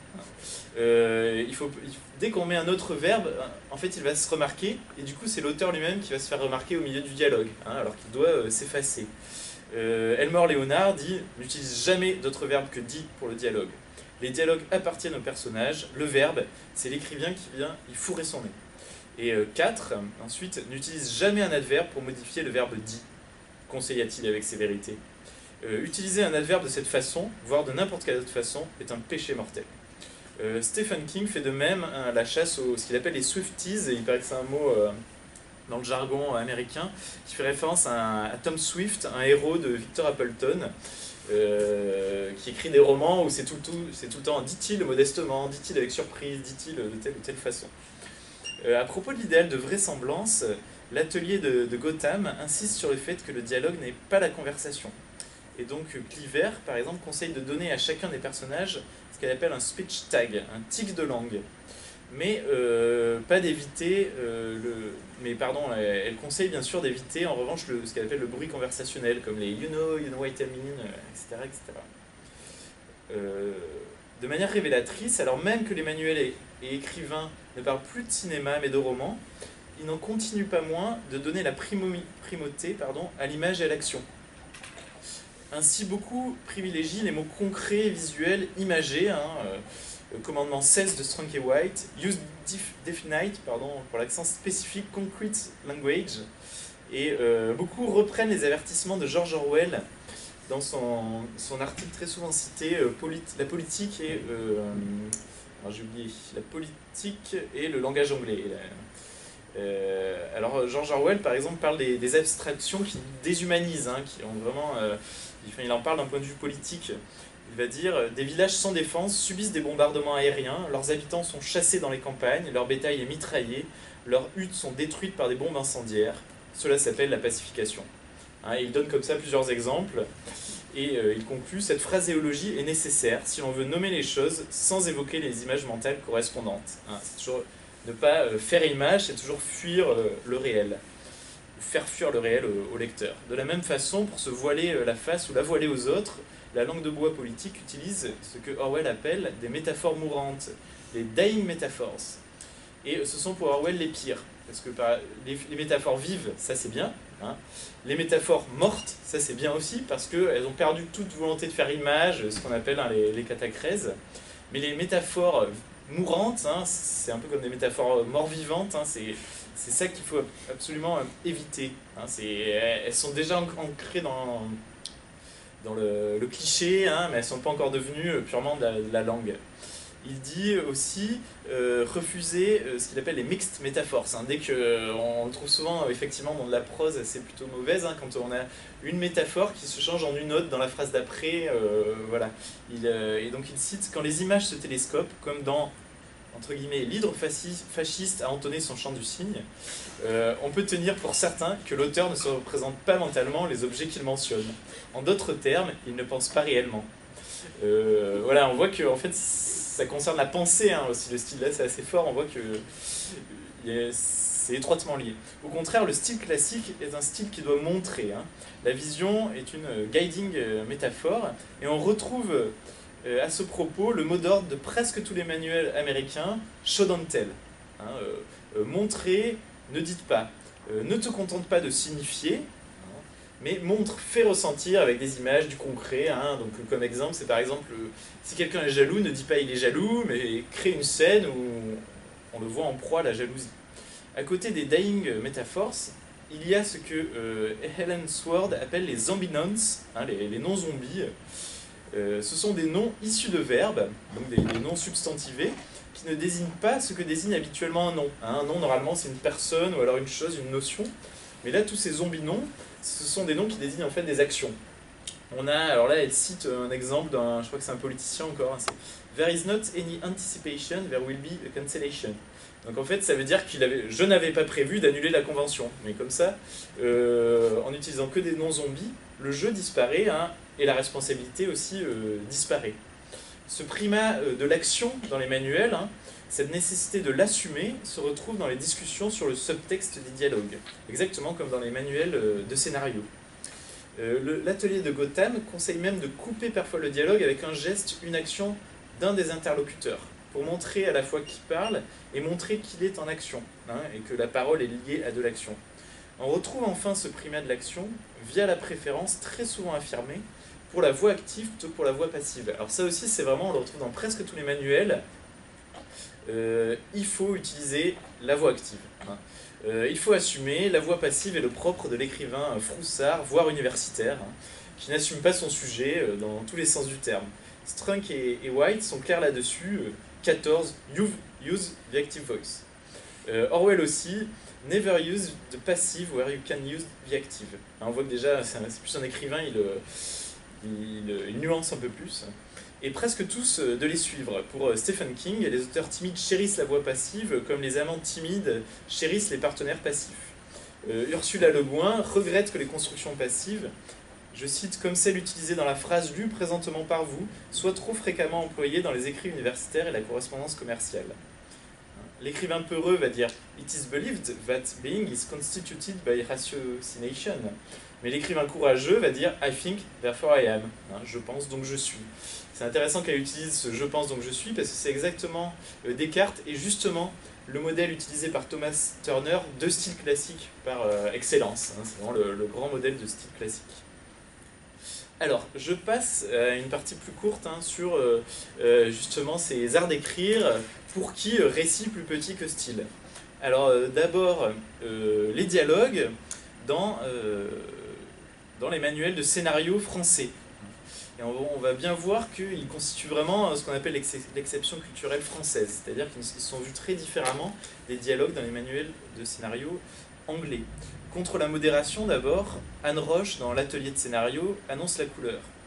Dès qu'on met un autre verbe, en fait, il va se remarquer, et du coup, c'est l'auteur lui-même qui va se faire remarquer au milieu du dialogue, hein, alors qu'il doit s'effacer. Elmore Leonard dit « N'utilise jamais d'autre verbe que dit pour le dialogue. Les dialogues appartiennent au personnage, le verbe, c'est l'écrivain qui vient y fourrer son nez. » Et 4, ensuite, n'utilise jamais un adverbe pour modifier le verbe dit, conseilla-t-il avec sévérité. Utiliser un adverbe de cette façon, voire de n'importe quelle autre façon, est un péché mortel. Stephen King fait de même, hein, la chasse ce qu'il appelle les Swifties, et il paraît que c'est un mot dans le jargon américain, qui fait référence à Tom Swift, un héros de Victor Appleton, qui écrit des romans où c'est tout le temps dit-il modestement, dit-il avec surprise, dit-il de telle ou telle façon. À propos de l'idéal de vraisemblance, l'atelier de Gotham insiste sur le fait que le dialogue n'est pas la conversation. Et donc Cliver, par exemple, conseille de donner à chacun des personnages ce qu'elle appelle un speech tag, un tic de langue. Mais pas d'éviter elle conseille bien sûr d'éviter en revanche ce qu'elle appelle le bruit conversationnel, comme les you know what I mean, etc. De manière révélatrice, alors même que les manuels et écrivains ne parlent plus de cinéma mais de romans, ils n'en continuent pas moins de donner la primauté à l'image et à l'action. Ainsi, beaucoup privilégient les mots concrets, visuels, imagés, hein, commandement 16 de Strunk et White, use definite, pour l'accent spécifique, concrete language, et beaucoup reprennent les avertissements de George Orwell dans son article très souvent cité, la politique et j'ai oublié, la politique et le langage anglais. Alors George Orwell par exemple parle des abstractions qui déshumanisent, hein, qui ont vraiment, il en parle d'un point de vue politique. Il va dire « Des villages sans défense subissent des bombardements aériens, leurs habitants sont chassés dans les campagnes, leur bétail est mitraillé, leurs huttes sont détruites par des bombes incendiaires. Cela s'appelle la pacification. » Hein, il donne comme ça plusieurs exemples, et il conclut « Cette phraséologie est nécessaire si l'on veut nommer les choses sans évoquer les images mentales correspondantes. Hein, » C'est toujours ne pas faire image, c'est toujours fuir le réel. Faire fuir le réel au lecteur. De la même façon, pour se voiler la face ou la voiler aux autres, la langue de bois politique utilise ce que Orwell appelle des métaphores mourantes, les dying metaphors. Et ce sont pour Orwell les pires, parce que les métaphores vives, ça c'est bien, hein. Les métaphores mortes, ça c'est bien aussi, parce qu'elles ont perdu toute volonté de faire image, ce qu'on appelle les catachrèses. Mais les métaphores mourantes, hein, c'est un peu comme des métaphores mort-vivantes, hein, c'est ça qu'il faut absolument éviter. Hein, elles sont déjà ancrées dans le cliché, hein, mais elles ne sont pas encore devenues purement de la langue. Il dit aussi refuser ce qu'il appelle les mixed métaphores. Hein, dès qu'on le trouve souvent effectivement dans de la prose assez plutôt mauvaise, hein, quand on a une métaphore qui se change en une autre dans la phrase d'après. Voilà. Et donc il cite « Quand les images se télescopent, comme dans entre guillemets, l'hydre fasciste a entonné son chant du cygne, on peut tenir pour certain que l'auteur ne se représente pas mentalement les objets qu'il mentionne. En d'autres termes, il ne pense pas réellement. » Voilà, on voit que en fait, ça concerne la pensée, hein, aussi. Le style là, c'est assez fort. On voit que c'est étroitement lié. Au contraire, le style classique est un style qui doit montrer. Hein. La vision est une guiding métaphore, et on retrouve à ce propos le mot d'ordre de presque tous les manuels américains, show don't tell. Hein, montrer, ne dites pas. Ne te contente pas de signifier, mais montre, fait ressentir avec des images, du concret. Hein. Donc, comme exemple, c'est par exemple, si quelqu'un est jaloux, ne dis pas il est jaloux, mais crée une scène où on le voit en proie à la jalousie. À côté des dying metaphors, il y a ce que Helen Sword appelle les zombie nouns, hein, les noms zombies. Ce sont des noms issus de verbes, donc des noms substantivés, qui ne désignent pas ce que désigne habituellement un nom. Hein. Un nom, normalement, c'est une personne ou alors une chose, une notion. Mais là, tous ces zombies noms, ce sont des noms qui désignent en fait des actions. On a, alors là, elle cite un exemple d'un, je crois que c'est un politicien encore, hein, c'est « There is not any anticipation, there will be a cancellation ». Donc en fait, ça veut dire je n'avais pas prévu d'annuler la convention. Mais comme ça, en utilisant que des noms zombies, le jeu disparaît, hein, et la responsabilité aussi disparaît. Ce primat de l'action dans les manuels, hein, cette nécessité de l'assumer, se retrouve dans les discussions sur le subtexte des dialogues, exactement comme dans les manuels de scénario. L'atelier de Gotham conseille même de couper parfois le dialogue avec un geste, une action d'un des interlocuteurs, pour montrer à la fois qui parle et montrer qu'il est en action, hein, et que la parole est liée à de l'action. On retrouve enfin ce primat de l'action via la préférence très souvent affirmée pour la voix active plutôt que pour la voix passive. Alors ça aussi, c'est vraiment, on le retrouve dans presque tous les manuels, il faut utiliser la voix active. Hein. Il faut assumer, la voix passive est le propre de l'écrivain froussard, voire universitaire, hein, qui n'assume pas son sujet dans tous les sens du terme. Strunk et White sont clairs là-dessus. 14. Use the active voice. Orwell aussi. Never use the passive where you can use the active. Alors on voit que déjà, c'est plus un écrivain, il nuance un peu plus. Et presque tous de les suivre. Pour Stephen King, les auteurs timides chérissent la voix passive, comme les amants timides chérissent les partenaires passifs. Ursula Le Guin regrette que les constructions passives, je cite, comme celle utilisée dans la phrase lue présentement par vous, soit trop fréquemment employée dans les écrits universitaires et la correspondance commerciale. L'écrivain peureux va dire « It is believed that being is constituted by ratiocination ». Mais l'écrivain courageux va dire « I think, therefore I am ». Je pense, donc je suis. C'est intéressant qu'elle utilise ce « je pense, donc je suis » parce que c'est exactement Descartes et justement le modèle utilisé par Thomas Turner de style classique par excellence. C'est vraiment le grand modèle de style classique. Alors, je passe à une partie plus courte, hein, sur justement ces arts d'écrire, pour qui récit plus petit que style. Alors, d'abord, les dialogues dans les manuels de scénario français. Et on va bien voir qu'ils constituent vraiment ce qu'on appelle l'exception culturelle française, c'est-à-dire qu'ils sont vus très différemment des dialogues dans les manuels de scénario anglais. Contre la modération, d'abord, Anne Roche, dans l'atelier de scénario, annonce la couleur.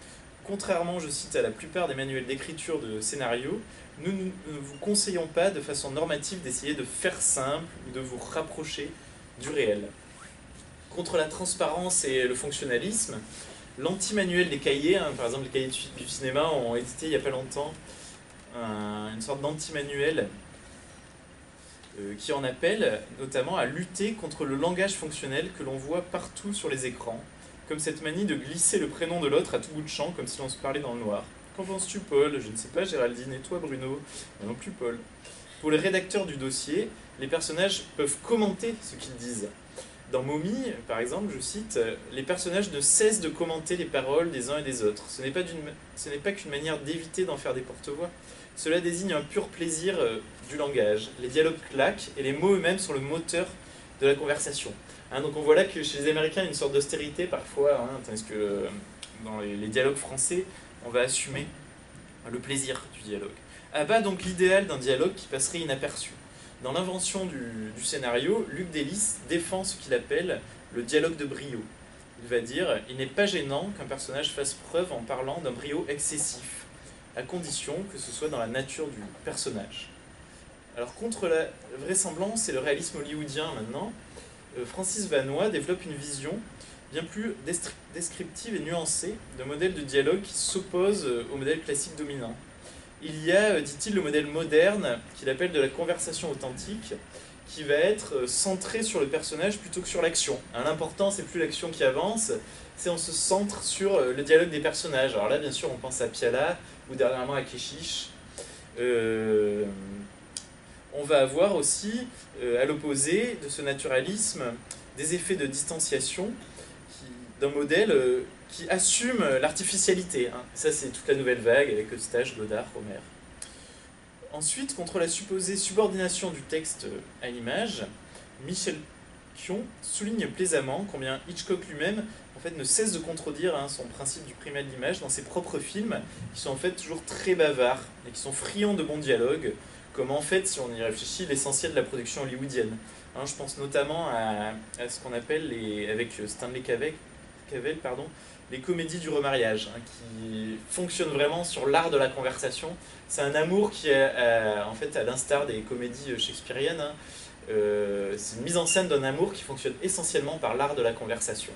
Contrairement, je cite, à la plupart des manuels d'écriture de scénario, nous ne vous conseillons pas de façon normative d'essayer de faire simple ou de vous rapprocher du réel. Contre la transparence et le fonctionnalisme, l'anti-manuel des cahiers, hein, par exemple les cahiers du cinéma ont édité il n'y a pas longtemps une sorte d'anti-manuel qui en appelle notamment à lutter contre le langage fonctionnel que l'on voit partout sur les écrans, comme cette manie de glisser le prénom de l'autre à tout bout de champ, comme si l'on se parlait dans le noir. Qu'en penses-tu, Paul? Je ne sais pas, Géraldine. Et toi, Bruno? Non plus, Paul. Pour les rédacteurs du dossier, les personnages peuvent commenter ce qu'ils disent. Dans Momie, par exemple, je cite, les personnages ne cessent de commenter les paroles des uns et des autres. Ce n'est pas qu'une manière d'éviter d'en faire des porte-voix. Cela désigne un pur plaisir du langage. Les dialogues claquent et les mots eux-mêmes sont le moteur de la conversation. Hein, donc on voit là que chez les Américains, il y a une sorte d'austérité parfois, hein, tandis que dans les dialogues français, on va assumer le plaisir du dialogue. Abat donc l'idéal d'un dialogue qui passerait inaperçu. Dans l'invention du scénario, Luc Delis défend ce qu'il appelle le dialogue de brio. Il va dire « Il n'est pas gênant qu'un personnage fasse preuve en parlant d'un brio excessif, à condition que ce soit dans la nature du personnage. » Alors contre la vraisemblance et le réalisme hollywoodien maintenant, Francis Vanois développe une vision bien plus descriptive et nuancée d'un modèle de dialogue qui s'oppose au modèle classique dominant. Il y a, dit-il, le modèle moderne qu'il appelle de la conversation authentique, qui va être centré sur le personnage plutôt que sur l'action. L'important, c'est plus l'action qui avance, c'est on se centre sur le dialogue des personnages. Alors là, bien sûr, on pense à Piala ou dernièrement à Keshish. On va avoir aussi, à l'opposé de ce naturalisme, des effets de distanciation d'un modèle qui assume l'artificialité. Hein. Ça, c'est toute la nouvelle vague avec Eustache, Godard, Romer. Ensuite, contre la supposée subordination du texte à l'image, Michel Chion souligne plaisamment combien Hitchcock lui-même en fait, ne cesse de contredire son principe du primat de l'image dans ses propres films, qui sont en fait toujours très bavards et qui sont friands de bons dialogues, comme en fait, si on y réfléchit, l'essentiel de la production hollywoodienne. Hein, je pense notamment à ce qu'on appelle, avec Stanley Cavell, les comédies du remariage, hein, qui fonctionnent vraiment sur l'art de la conversation. C'est un amour qui est, en fait, à l'instar des comédies shakespeariennes, hein, c'est une mise en scène d'un amour qui fonctionne essentiellement par l'art de la conversation.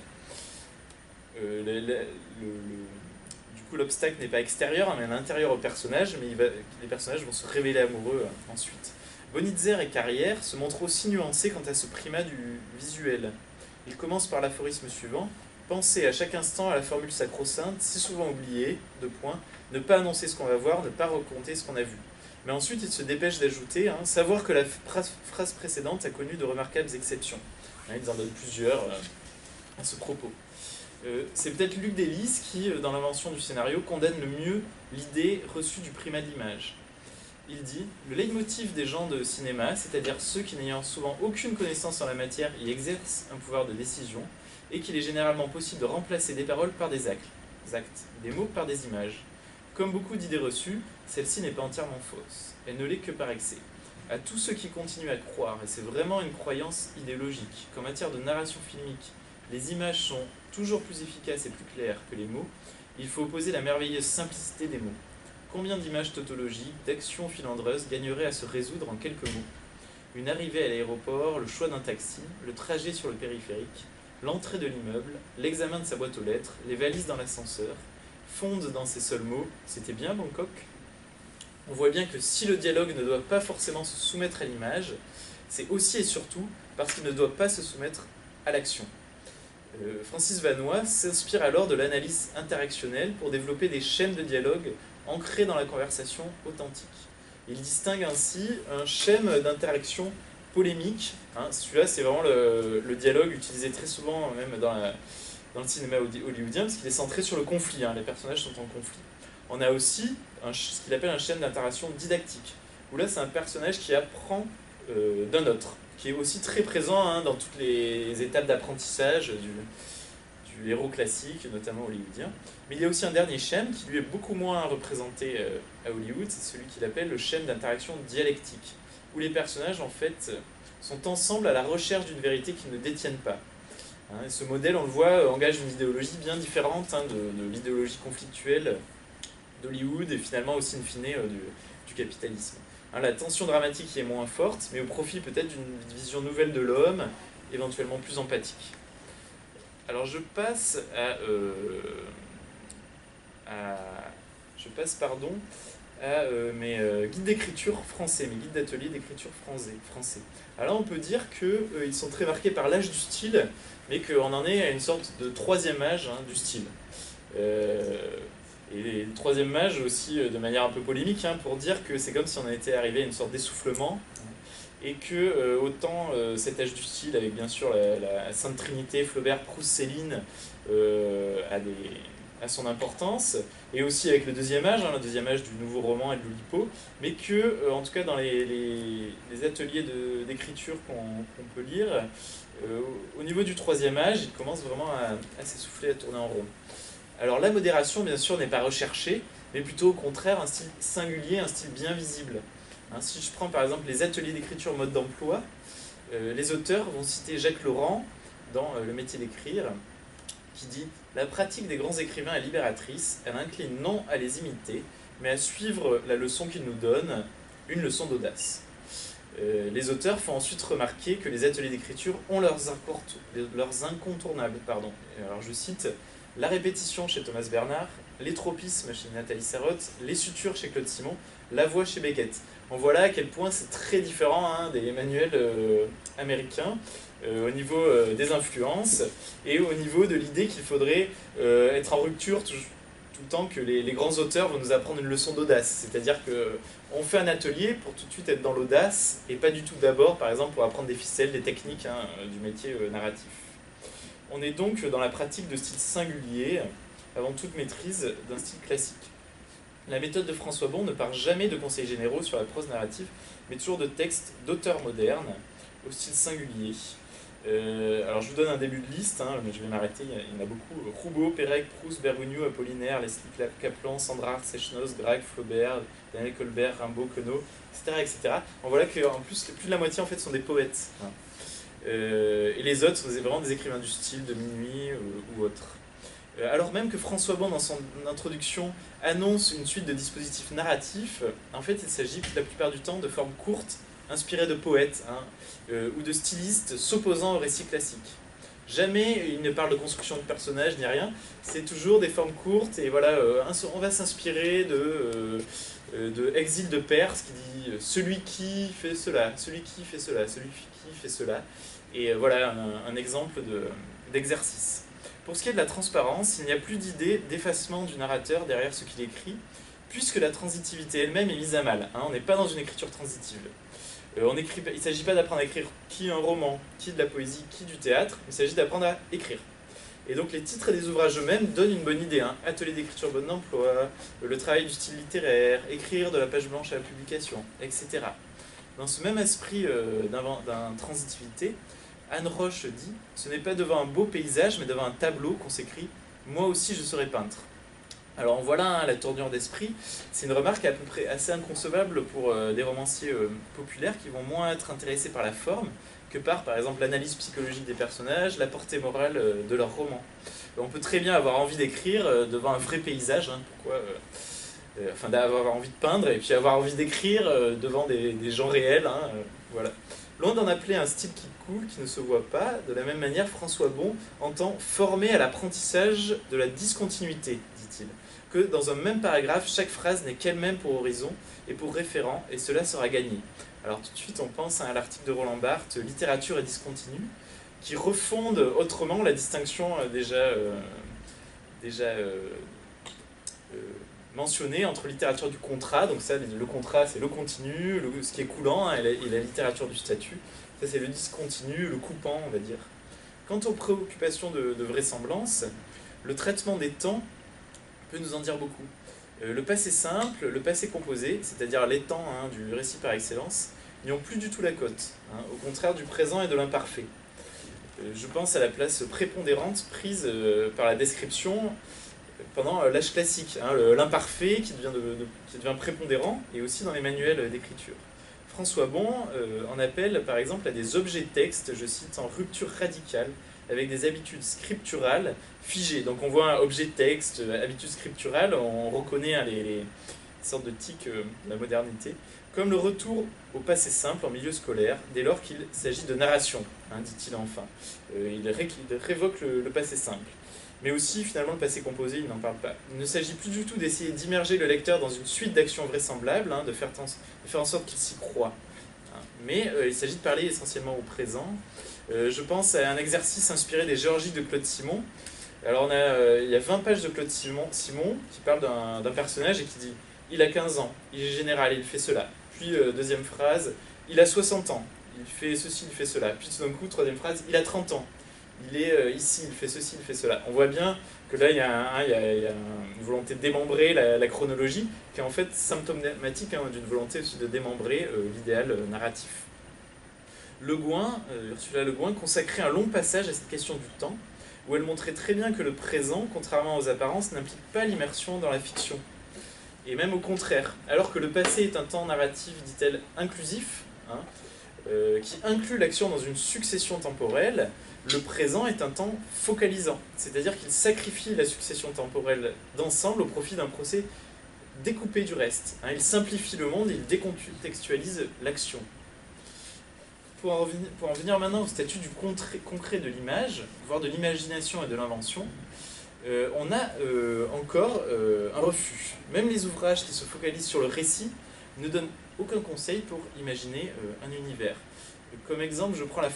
Du coup, l'obstacle n'est pas extérieur, hein, mais à l'intérieur au personnage, mais les personnages vont se révéler amoureux ensuite. Bonitzer et Carrière se montrent aussi nuancés quant à ce primat du visuel. Il commence par l'aphorisme suivant: penser à chaque instant à la formule sacro-sainte, si souvent oubliée, ne pas annoncer ce qu'on va voir, ne pas raconter ce qu'on a vu. Mais ensuite, il se dépêche d'ajouter, savoir que la phrase précédente a connu de remarquables exceptions. Ils en donnent plusieurs à ce propos. C'est peut-être Luc Delis qui, dans l'invention du scénario, condamne le mieux l'idée reçue du primat de l'image. Il dit « Le leitmotiv des gens de cinéma, c'est-à-dire ceux qui n'ayant souvent aucune connaissance en la matière y exercent un pouvoir de décision, et qu'il est généralement possible de remplacer des paroles par des actes, des mots par des images. Comme beaucoup d'idées reçues, celle-ci n'est pas entièrement fausse. Elle ne l'est que par excès. À tous ceux qui continuent à croire, et c'est vraiment une croyance idéologique, qu'en matière de narration filmique, les images sont toujours plus efficaces et plus claires que les mots, il faut opposer la merveilleuse simplicité des mots. Combien d'images tautologiques, d'actions filandreuses gagneraient à se résoudre en quelques mots? Une arrivée à l'aéroport, le choix d'un taxi, le trajet sur le périphérique, l'entrée de l'immeuble, l'examen de sa boîte aux lettres, les valises dans l'ascenseur, fondent dans ces seuls mots « C'était bien Bangkok ?» On voit bien que si le dialogue ne doit pas forcément se soumettre à l'image, c'est aussi et surtout parce qu'il ne doit pas se soumettre à l'action. Francis Vanois s'inspire alors de l'analyse interactionnelle pour développer des chaînes de dialogue ancrées dans la conversation authentique. Il distingue ainsi un schème d'interaction polémique. Celui-là, c'est vraiment le dialogue utilisé très souvent, même dans le cinéma hollywoodien, parce qu'il est centré sur le conflit. Les personnages sont en conflit. On a aussi ce qu'il appelle un schème d'interaction didactique, où là, c'est un personnage qui apprend d'un autre, qui est aussi très présent dans toutes les étapes d'apprentissage du héros classique, notamment hollywoodien. Mais il y a aussi un dernier schème qui lui est beaucoup moins représenté à Hollywood, c'est celui qu'il appelle le schème d'interaction dialectique, où les personnages en fait sont ensemble à la recherche d'une vérité qu'ils ne détiennent pas. Hein, et ce modèle, on le voit, engage une idéologie bien différente hein, de l'idéologie conflictuelle d'Hollywood et finalement aussi in fine du capitalisme. Hein, la tension dramatique y est moins forte, mais au profit peut-être d'une vision nouvelle de l'homme, éventuellement plus empathique. Alors je passe à mes guides d'écriture français, mes guides d'atelier d'écriture français. Alors là, on peut dire qu'ils sont très marqués par l'âge du style, mais qu'on en est à une sorte de troisième âge hein, du style. Et le troisième âge aussi, de manière un peu polémique, hein, pour dire que c'est comme si on était arrivé à une sorte d'essoufflement, et que autant cet âge du style, avec bien sûr la Sainte Trinité, Flaubert, Proust, Céline, a son importance, et aussi avec le deuxième âge, hein, le deuxième âge du nouveau roman et de l'Oulipo, mais que, en tout cas dans les ateliers d'écriture qu'on peut lire, au niveau du troisième âge, il commence vraiment à s'essouffler, à tourner en rond. Alors la modération, bien sûr, n'est pas recherchée, mais plutôt au contraire un style singulier, un style bien visible. Hein, si je prends par exemple les ateliers d'écriture mode d'emploi, les auteurs vont citer Jacques Laurent dans Le métier d'écrire, qui dit « La pratique des grands écrivains est libératrice, elle incline non à les imiter, mais à suivre la leçon qu'ils nous donnent, une leçon d'audace. » Les auteurs font ensuite remarquer que les ateliers d'écriture ont leurs incontournables. Alors je cite « La répétition chez Thomas Bernard, les tropismes chez Nathalie Sarraute, les sutures chez Claude Simon, la voix chez Beckett. » On voit là à quel point c'est très différent hein, des manuels américains au niveau des influences et au niveau de l'idée qu'il faudrait être en rupture tout le temps que les grands auteurs vont nous apprendre une leçon d'audace. C'est-à-dire qu'on fait un atelier pour tout de suite être dans l'audace et pas du tout d'abord, par exemple, pour apprendre des ficelles, des techniques hein, du métier narratif. On est donc dans la pratique de style singulier, avant toute maîtrise d'un style classique. La méthode de François Bon ne part jamais de conseils généraux sur la prose narrative, mais toujours de textes d'auteurs modernes, au style singulier. Alors je vous donne un début de liste, hein, mais je vais m'arrêter, il y en a beaucoup. Roubaud, Pérec, Proust, Bergogneau, Apollinaire, Leslie Kaplan, Sandrard, Sechnoz, Grag, Flaubert, Daniel Colbert, Rimbaud, Queneau, etc. On voit là qu'en plus, plus de la moitié en fait sont des poètes. Hein. Et les autres, c'est vraiment des écrivains du style de Minuit ou autres. Alors même que François Bon, dans son introduction, annonce une suite de dispositifs narratifs, en fait, il s'agit la plupart du temps de formes courtes, inspirées de poètes, hein, ou de stylistes s'opposant au récit classique. Jamais il ne parle de construction de personnages ni rien, c'est toujours des formes courtes, et voilà, on va s'inspirer de Exil de Perse qui dit « celui qui fait cela, celui qui fait cela, celui qui fait cela », et voilà un exemple d'exercice. Pour ce qui est de la transparence, il n'y a plus d'idée d'effacement du narrateur derrière ce qu'il écrit, puisque la transitivité elle-même est mise à mal. Hein, on n'est pas dans une écriture transitive. Il ne s'agit pas d'apprendre à écrire qui un roman, qui de la poésie, qui du théâtre, il s'agit d'apprendre à écrire. Et donc les titres des ouvrages eux-mêmes donnent une bonne idée. Hein. Atelier d'écriture bonne d'emploi, le travail du style littéraire, écrire de la page blanche à la publication, etc. Dans ce même esprit d'intransitivité, Anne Roche dit « Ce n'est pas devant un beau paysage, mais devant un tableau qu'on s'écrit « Moi aussi je serai peintre ». Alors voilà hein, la tournure d'esprit, c'est une remarque à peu près assez inconcevable pour des romanciers populaires qui vont moins être intéressés par la forme que par exemple l'analyse psychologique des personnages, la portée morale de leurs romans. On peut très bien avoir envie d'écrire devant un vrai paysage, hein, enfin d'avoir envie de peindre et puis avoir envie d'écrire devant des gens réels, hein, voilà. Loin d'en appeler un style qui coule, qui ne se voit pas, de la même manière, François Bon entend former à l'apprentissage de la discontinuité, dit-il. Que dans un même paragraphe, chaque phrase n'est qu'elle-même pour horizon et pour référent, et cela sera gagné. Alors tout de suite, on pense à l'article de Roland Barthes, Littérature et discontinue, qui refonde autrement la distinction déjà mentionné entre littérature du contrat, donc ça, le contrat c'est le continu, ce qui est coulant, hein, et la littérature du statut, ça c'est le discontinu, le coupant on va dire. Quant aux préoccupations de vraisemblance, le traitement des temps peut nous en dire beaucoup. Le passé simple, le passé composé, c'est-à-dire les temps hein, du récit par excellence, n'y ont plus du tout la cote, hein, au contraire du présent et de l'imparfait. Je pense à la place prépondérante prise par la description pendant l'âge classique, hein, l'imparfait qui devient prépondérant, et aussi dans les manuels d'écriture. François Bon en appelle par exemple à des objets textes, je cite, en rupture radicale, avec des habitudes scripturales figées. Donc on voit un objet de texte, habitude scripturale, on reconnaît hein, les sortes de tics de la modernité, comme le retour au passé simple en milieu scolaire, dès lors qu'il s'agit de narration, hein, dit-il enfin. Il révoque le passé simple. Mais aussi, finalement, le passé composé, il n'en parle pas. Il ne s'agit plus du tout d'essayer d'immerger le lecteur dans une suite d'actions vraisemblables, hein, de faire en sorte qu'il s'y croit. Hein. Mais il s'agit de parler essentiellement au présent. Je pense à un exercice inspiré des Géorgiques de Claude Simon. Alors, il y a 20 pages de Claude Simon qui parle d'un personnage et qui dit « Il a 15 ans, il est général, il fait cela. » Puis, deuxième phrase, « Il a 60 ans, il fait ceci, il fait cela. » Puis, tout d'un coup, troisième phrase, « Il a 30 ans. Il est ici, il fait ceci, il fait cela. » On voit bien que là, il y a une volonté de démembrer la chronologie, qui est en fait symptomatique hein, d'une volonté aussi de démembrer l'idéal narratif. Ursula Le Guin consacrait un long passage à cette question du temps, où elle montrait très bien que le présent, contrairement aux apparences, n'implique pas l'immersion dans la fiction. Et même au contraire, alors que le passé est un temps narratif, dit-elle, inclusif, hein, qui inclut l'action dans une succession temporelle, le présent est un temps focalisant, c'est-à-dire qu'il sacrifie la succession temporelle d'ensemble au profit d'un procès découpé du reste. Il simplifie le monde, il décontextualise l'action. Pour en venir maintenant au statut du concret de l'image, voire de l'imagination et de l'invention, on a encore un refus. Même les ouvrages qui se focalisent sur le récit ne donnent aucun conseil pour imaginer un univers. Comme exemple, je prends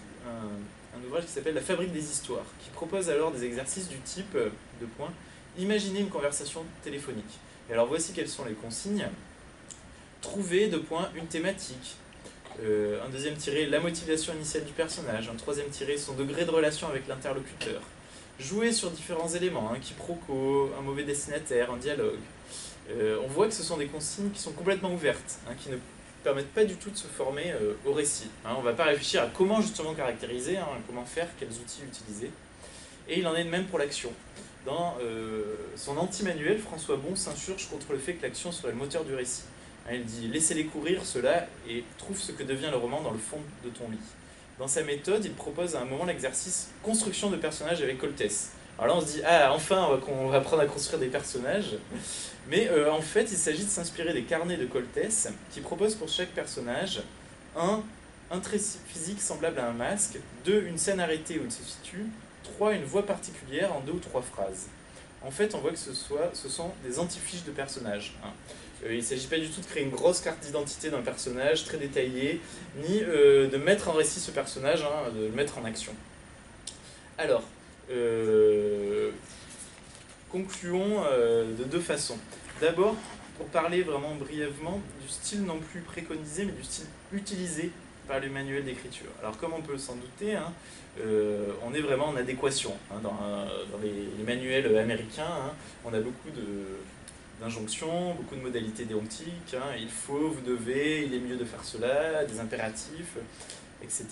un ouvrage qui s'appelle La Fabrique des histoires, qui propose alors des exercices du type, imaginer une conversation téléphonique. Et alors voici quelles sont les consignes. Trouver, une thématique. Un deuxième tiré, la motivation initiale du personnage. Un troisième tiré, son degré de relation avec l'interlocuteur. Jouer sur différents éléments, un quiproquo, un mauvais destinataire, un dialogue. On voit que ce sont des consignes qui sont complètement ouvertes, hein, qui ne permettent pas du tout de se former au récit. Hein, on ne va pas réfléchir à comment justement caractériser, hein, comment faire, quels outils utiliser. Et il en est de même pour l'action. Dans son anti-manuel, François Bon s'insurge contre le fait que l'action serait le moteur du récit. Hein, il dit « Laissez-les courir, cela, et trouve ce que devient le roman dans le fond de ton lit ». Dans sa méthode, il propose à un moment l'exercice « Construction de personnages avec Coltès ». Alors là, on se dit « Ah, enfin, on va apprendre à construire des personnages ». Mais en fait, il s'agit de s'inspirer des carnets de Coltès, qui proposent pour chaque personnage un trait physique semblable à un masque, 2, une scène arrêtée où il se situe, 3, une voix particulière en 2 ou 3 phrases. En fait, on voit que ce sont des antifiches de personnages. Hein. Il ne s'agit pas du tout de créer une grosse carte d'identité d'un personnage très détaillée, ni de mettre en récit ce personnage, hein, de le mettre en action. Alors, concluons de 2 façons. D'abord, pour parler vraiment brièvement du style non plus préconisé, mais du style utilisé par les manuels d'écriture. Alors comme on peut s'en douter, hein, on est vraiment en adéquation. Hein, dans les manuels américains, hein, on a beaucoup d'injonctions, beaucoup de modalités déonctiques. Hein, il faut, vous devez, il est mieux de faire cela, des impératifs, etc.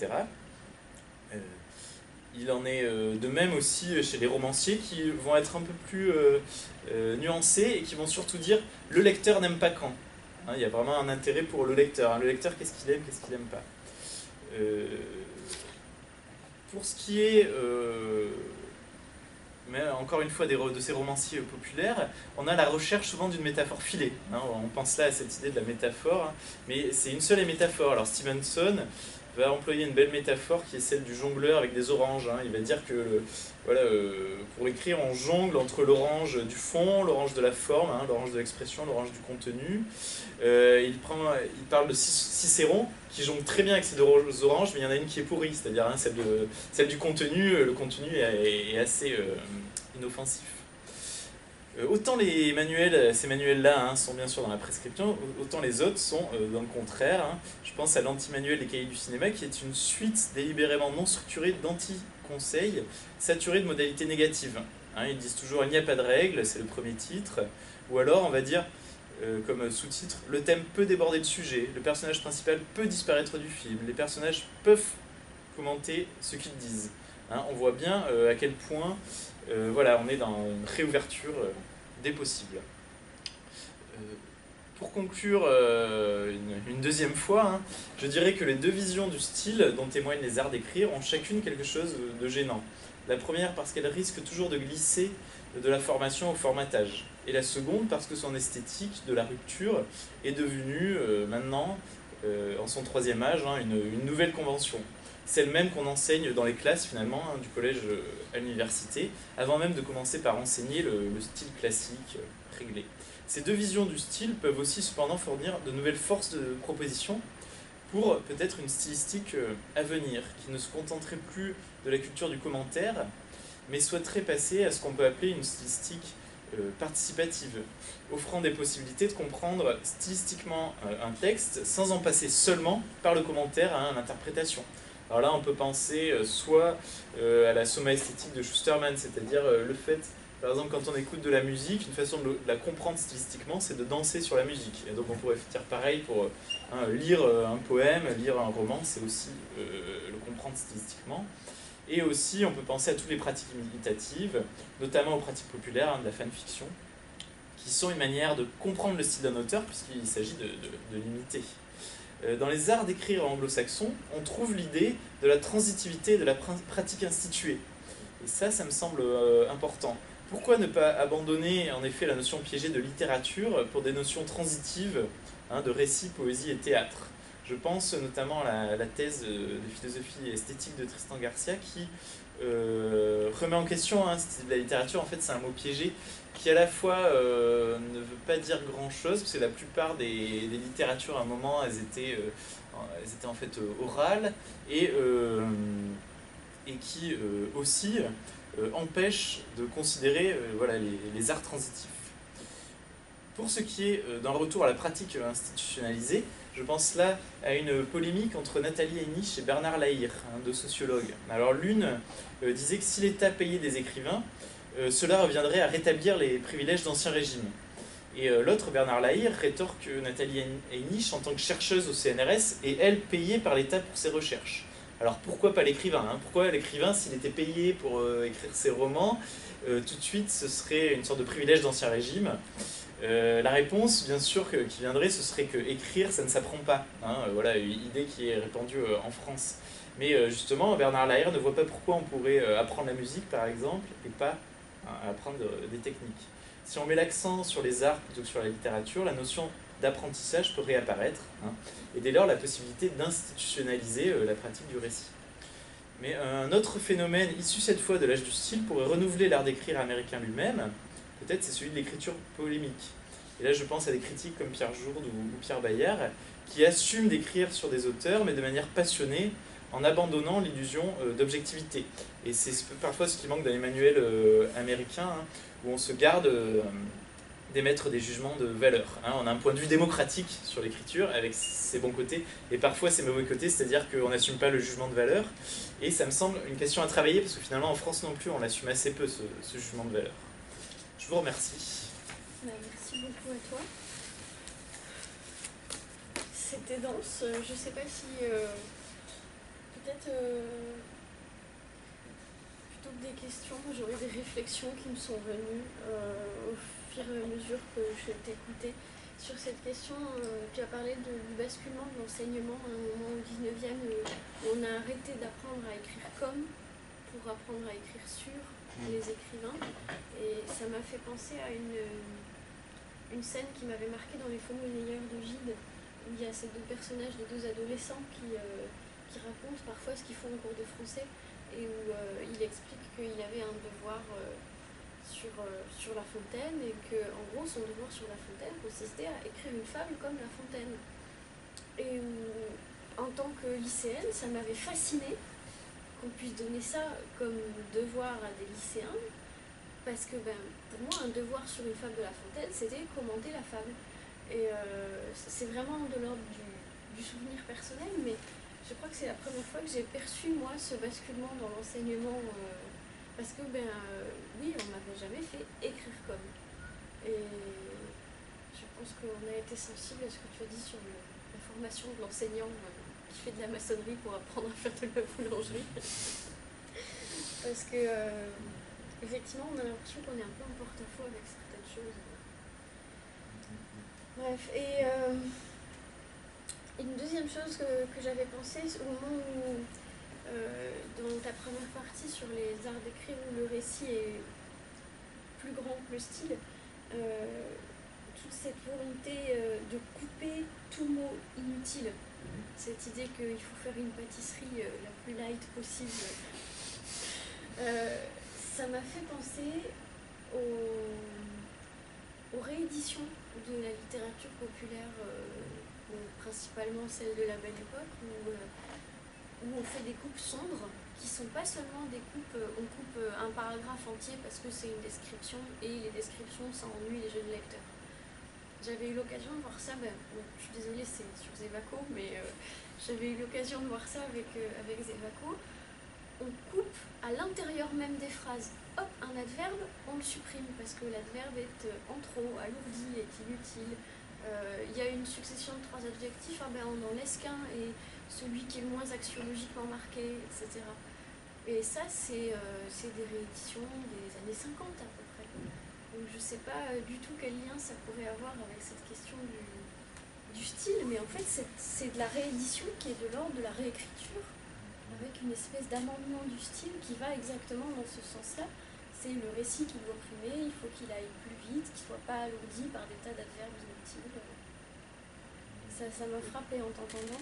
Il en est de même aussi chez les romanciers qui vont être un peu plus nuancés et qui vont surtout dire « le lecteur n'aime pas quand ». Hein, il y a vraiment un intérêt pour le lecteur. Hein. Le lecteur, qu'est-ce qu'il aime, qu'est-ce qu'il n'aime pas. Pour ce qui est, mais encore une fois, de ces romanciers populaires, on a la recherche souvent d'une métaphore filée. Hein. On pense là à cette idée de la métaphore, hein, mais c'est une seule métaphore. Alors Stevenson va employer une belle métaphore qui est celle du jongleur avec des oranges. Hein. Il va dire que pour écrire, on jongle entre l'orange du fond, l'orange de la forme, hein, l'orange de l'expression, l'orange du contenu. Il parle de Cicéron, qui jongle très bien avec ces 2 oranges, mais il y en a une qui est pourrie, c'est-à-dire hein, celle du contenu. Le contenu est assez inoffensif. Autant ces manuels-là hein, sont bien sûr dans la prescription, autant les autres sont dans le contraire. Hein. Je pense à l'anti-manuel des cahiers du cinéma, qui est une suite délibérément non structurée d'anti-conseils, saturée de modalités négatives. Hein, ils disent toujours « il n'y a pas de règles », c'est le premier titre, ou alors on va dire, comme sous-titre, « le thème peut déborder le sujet, le personnage principal peut disparaître du film, les personnages peuvent commenter ce qu'ils disent ». Hein, on voit bien à quel point voilà, on est dans une réouverture des possibles. pour conclure une deuxième fois, hein, je dirais que les deux visions du style dont témoignent les arts d'écrire ont chacune quelque chose de gênant. La première parce qu'elle risque toujours de glisser de la formation au formatage. Et la seconde parce que son esthétique de la rupture est devenue maintenant, en son troisième âge, hein, une nouvelle convention. Celle même qu'on enseigne dans les classes finalement, hein, du collège à l'université, avant même de commencer par enseigner le style classique réglé. Ces deux visions du style peuvent aussi cependant fournir de nouvelles forces de proposition pour peut-être une stylistique à venir, qui ne se contenterait plus de la culture du commentaire, mais souhaiterait passer à ce qu'on peut appeler une stylistique participative, offrant des possibilités de comprendre stylistiquement un texte sans en passer seulement par le commentaire à l'interprétation. Alors là, on peut penser soit à la soma esthétique de Schusterman, c'est-à-dire le fait, par exemple, quand on écoute de la musique, une façon de la comprendre stylistiquement, c'est de danser sur la musique. Et donc on pourrait faire pareil pour lire un poème, lire un roman, c'est aussi le comprendre stylistiquement. Et aussi, on peut penser à toutes les pratiques imitatives, notamment aux pratiques populaires, de la fanfiction, qui sont une manière de comprendre le style d'un auteur, puisqu'il s'agit de l'imiter. Dans les arts d'écrire anglo-saxons, on trouve l'idée de la transitivité de la pratique instituée. Et ça me semble important. Pourquoi ne pas abandonner en effet la notion piégée de littérature pour des notions transitives de récit, poésie et théâtre? Je pense notamment à la thèse de philosophie esthétique de Tristan Garcia qui remet en question la littérature. En fait, c'est un mot piégé qui à la fois ne veut pas dire grand-chose, parce que la plupart des littératures à un moment, elles étaient en fait orales, et qui aussi empêche de considérer voilà, les arts transitifs. Pour ce qui est d'un retour à la pratique institutionnalisée, je pense là à une polémique entre Nathalie Heinisch et Bernard Lahire, deux sociologues. Alors l'une disait que si l'État payait des écrivains, cela reviendrait à rétablir les privilèges d'Ancien Régime. Et l'autre, Bernard Lahire, rétorque que Nathalie Heinisch, en tant que chercheuse au CNRS, est elle payée par l'État pour ses recherches. Alors pourquoi pas l'écrivain, hein? Pourquoi l'écrivain, s'il était payé pour écrire ses romans, tout de suite ce serait une sorte de privilège d'Ancien Régime? La réponse, bien sûr, qui viendrait, ce serait que écrire, ça ne s'apprend pas. Hein, voilà, une idée qui est répandue en France. Mais justement, Bernard Lahire ne voit pas pourquoi on pourrait apprendre la musique, par exemple, et pas apprendre des techniques. Si on met l'accent sur les arts plutôt que sur la littérature, la notion d'apprentissage peut réapparaître, hein, et dès lors la possibilité d'institutionnaliser la pratique du récit. Mais un autre phénomène, issu cette fois de l'âge du style, pourrait renouveler l'art d'écrire américain lui-même. Peut-être c'est celui de l'écriture polémique. Et là je pense à des critiques comme Pierre Jourde ou Pierre Bayard, qui assument d'écrire sur des auteurs, mais de manière passionnée, en abandonnant l'illusion d'objectivité. Et c'est parfois ce qui manque dans les manuels américains, hein, où on se garde d'émettre des jugements de valeur. Hein. On a un point de vue démocratique sur l'écriture, avec ses bons côtés, et parfois ses mauvais côtés, c'est-à-dire qu'on n'assume pas le jugement de valeur. Et ça me semble une question à travailler, parce que finalement en France non plus, on l'assume assez peu, ce jugement de valeur. Je vous remercie. Merci beaucoup à toi. C'était dense. Je ne sais pas si peut-être plutôt que des questions, j'aurais des réflexions qui me sont venues au fur et à mesure que je t'écoutais. Sur cette question, tu as parlé du basculement de l'enseignement à un moment au 19e où on a arrêté d'apprendre à écrire comme pour apprendre à écrire sur les écrivains. Et ça m'a fait penser à une scène qui m'avait marquée dans Les Faux monnayeurs de Gide, où il y a ces deux personnages, les deux adolescents qui racontent parfois ce qu'ils font au cours de français, et où il explique qu'il avait un devoir sur La Fontaine, et que en gros son devoir sur La Fontaine consistait à écrire une fable comme La Fontaine. Et en tant que lycéenne, ça m'avait fascinée qu'on puisse donner ça comme devoir à des lycéens, parce que pour moi un devoir sur une fable de La Fontaine, c'était commenter la fable. Et c'est vraiment de l'ordre du souvenir personnel, mais je crois que c'est la première fois que j'ai perçu moi ce basculement dans l'enseignement, parce que oui, on m'avait jamais fait écrire comme. Et je pense qu'on a été sensible à ce que tu as dit sur la formation de l'enseignant qui fait de la maçonnerie pour apprendre à faire de la boulangerie. Parce que effectivement, on a l'impression qu'on est un peu en porte-à-faux avec certaines choses. Bref, et une deuxième chose que j'avais pensé au moment où, dans ta première partie sur les arts d'écrire où le récit est plus grand que le style, toute cette volonté de couper tout mot inutile, cette idée qu'il faut faire une pâtisserie la plus light possible, ça m'a fait penser aux rééditions de la littérature populaire, principalement celle de la Belle Époque, où on fait des coupes sombres, qui sont pas seulement des coupes, on coupe un paragraphe entier parce que c'est une description, et les descriptions, ça ennuie les jeunes lecteurs. J'avais eu l'occasion de voir ça, bon, je suis désolée, c'est sur Zevaco, mais j'avais eu l'occasion de voir ça avec Zevaco. On coupe à l'intérieur même des phrases. Hop, un adverbe, on le supprime parce que l'adverbe est en trop, alourdi, est inutile. Il y a une succession de 3 adjectifs, on en laisse qu'un, et celui qui est le moins axiologiquement marqué, etc. Et ça, c'est des rééditions des années 50 à peu près. Donc je ne sais pas du tout quel lien ça pourrait avoir avec cette question du style, mais en fait c'est de la réédition qui est de l'ordre de la réécriture, avec une espèce d'amendement du style qui va exactement dans ce sens-là. C'est le récit qui doit primer, il faut qu'il aille plus vite, qu'il ne soit pas alourdi par des tas d'adverbes inutiles. Ça m'a frappé en t'entendant.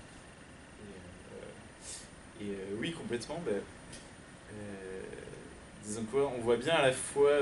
Oui, complètement. Disons quoi, on voit bien à la fois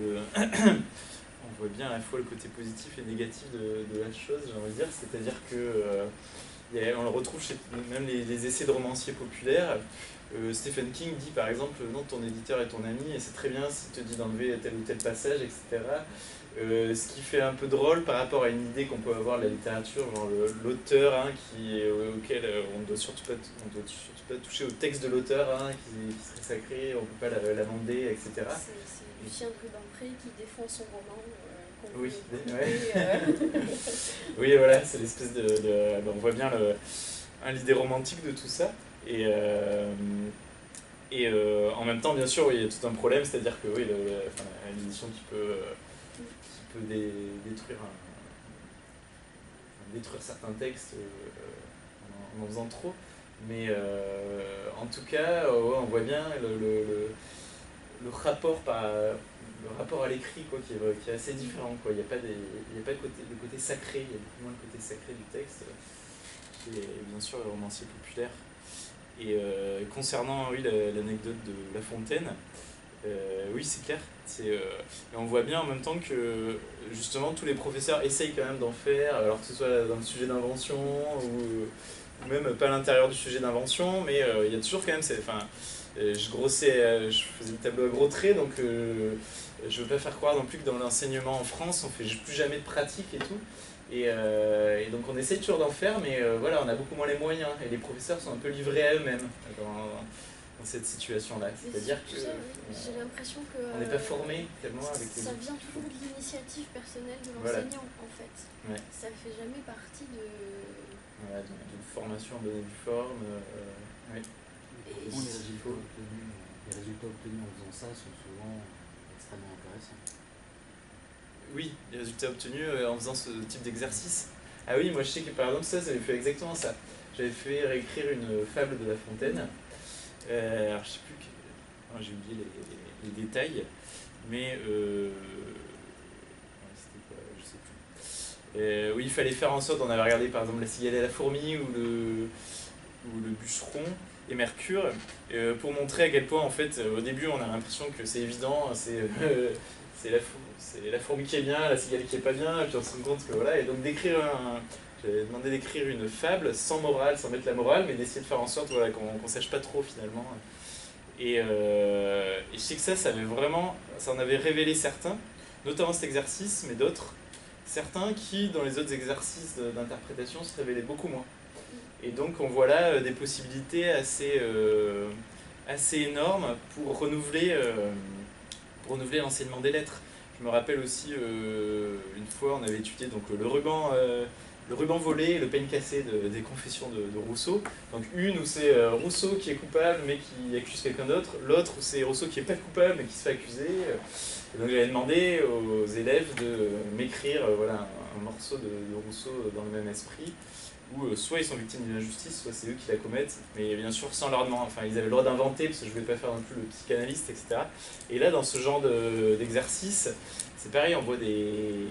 on voit bien à la fois le côté positif et négatif de la chose, j'ai envie de dire. C'est-à-dire que on le retrouve chez même les essais de romanciers populaires. Stephen King dit par exemple, non, ton éditeur est ton ami et c'est très bien s'il te dit d'enlever tel ou tel passage, etc. Ce qui fait un peu drôle par rapport à une idée qu'on peut avoir de la littérature, genre l'auteur auquel on ne doit surtout pas toucher au texte de l'auteur, qui serait sacré, on ne peut pas l'amender, etc. C'est Lucien de Rubempré qui défend son roman. Oui, oui, voilà, c'est l'espèce on voit bien l'idée romantique de tout ça. Et en même temps, bien sûr, il y a tout un problème, c'est-à-dire que oui, l'édition qui peut détruire certains textes en faisant trop. Mais en tout cas, on voit bien le rapport à l'écrit qui est assez différent. Il n'y a pas le côté sacré, il y a beaucoup moins le côté sacré du texte, qui est bien sûr le romancier populaire. Et concernant l'anecdote de La Fontaine, oui, c'est clair. On voit bien en même temps que justement tous les professeurs essayent quand même d'en faire, alors que ce soit dans le sujet d'invention ou même pas à l'intérieur du sujet d'invention, mais il y a toujours quand même. Je faisais le tableau à gros traits, donc je veux pas faire croire non plus que dans l'enseignement en France, on fait plus jamais de pratique et tout. Et donc on essaie toujours d'en faire, mais voilà, on a beaucoup moins les moyens. Et les professeurs sont un peu livrés à eux-mêmes dans cette situation-là. C'est-à-dire que j'ai l'impression que on n'est pas formé tellement avec les... Ça vient toujours de l'initiative personnelle de l'enseignant, en fait. Ouais. Ça ne fait jamais partie d'une formation de forme. Ouais. Les résultats obtenus en faisant ça sont souvent extrêmement intéressants. Oui, les résultats obtenus en faisant ce type d'exercice. Ah oui, moi je sais que par exemple ça, j'avais fait exactement ça. J'avais fait réécrire une fable de La Fontaine. Alors je sais plus, j'ai oublié les détails, mais c'était quoi, je sais plus. Oui, il fallait faire en sorte, on avait regardé par exemple La Cigale et la Fourmi ou le Bûcheron et Mercure, pour montrer à quel point en fait au début on a l'impression que c'est évident, c'est la fourmi qui est bien, la cigale qui est pas bien, et puis on se rend compte que voilà, et donc j'avais demandé d'écrire une fable sans morale, sans mettre la morale, mais d'essayer de faire en sorte qu'on sache pas trop finalement. Et je sais que ça en avait révélé certains, notamment cet exercice, mais d'autres, certains qui dans les autres exercices d'interprétation se révélaient beaucoup moins. Et donc on voit là des possibilités assez énormes pour renouveler l'enseignement des lettres. Je me rappelle aussi, une fois, on avait étudié donc, le ruban le ruban volé et le peigne cassé des confessions de Rousseau. Donc une où c'est Rousseau qui est coupable mais qui accuse quelqu'un d'autre, l'autre où c'est Rousseau qui est pas coupable mais qui se fait accuser. Et donc j'avais demandé aux élèves de m'écrire voilà, un morceau de Rousseau dans le même esprit, où soit ils sont victimes d'une injustice, soit c'est eux qui la commettent, mais bien sûr sans leur demander, enfin ils avaient le droit d'inventer, parce que je ne voulais pas faire non plus le psychanalyste, etc. Et là, dans ce genre d'exercice, c'est pareil, on voit des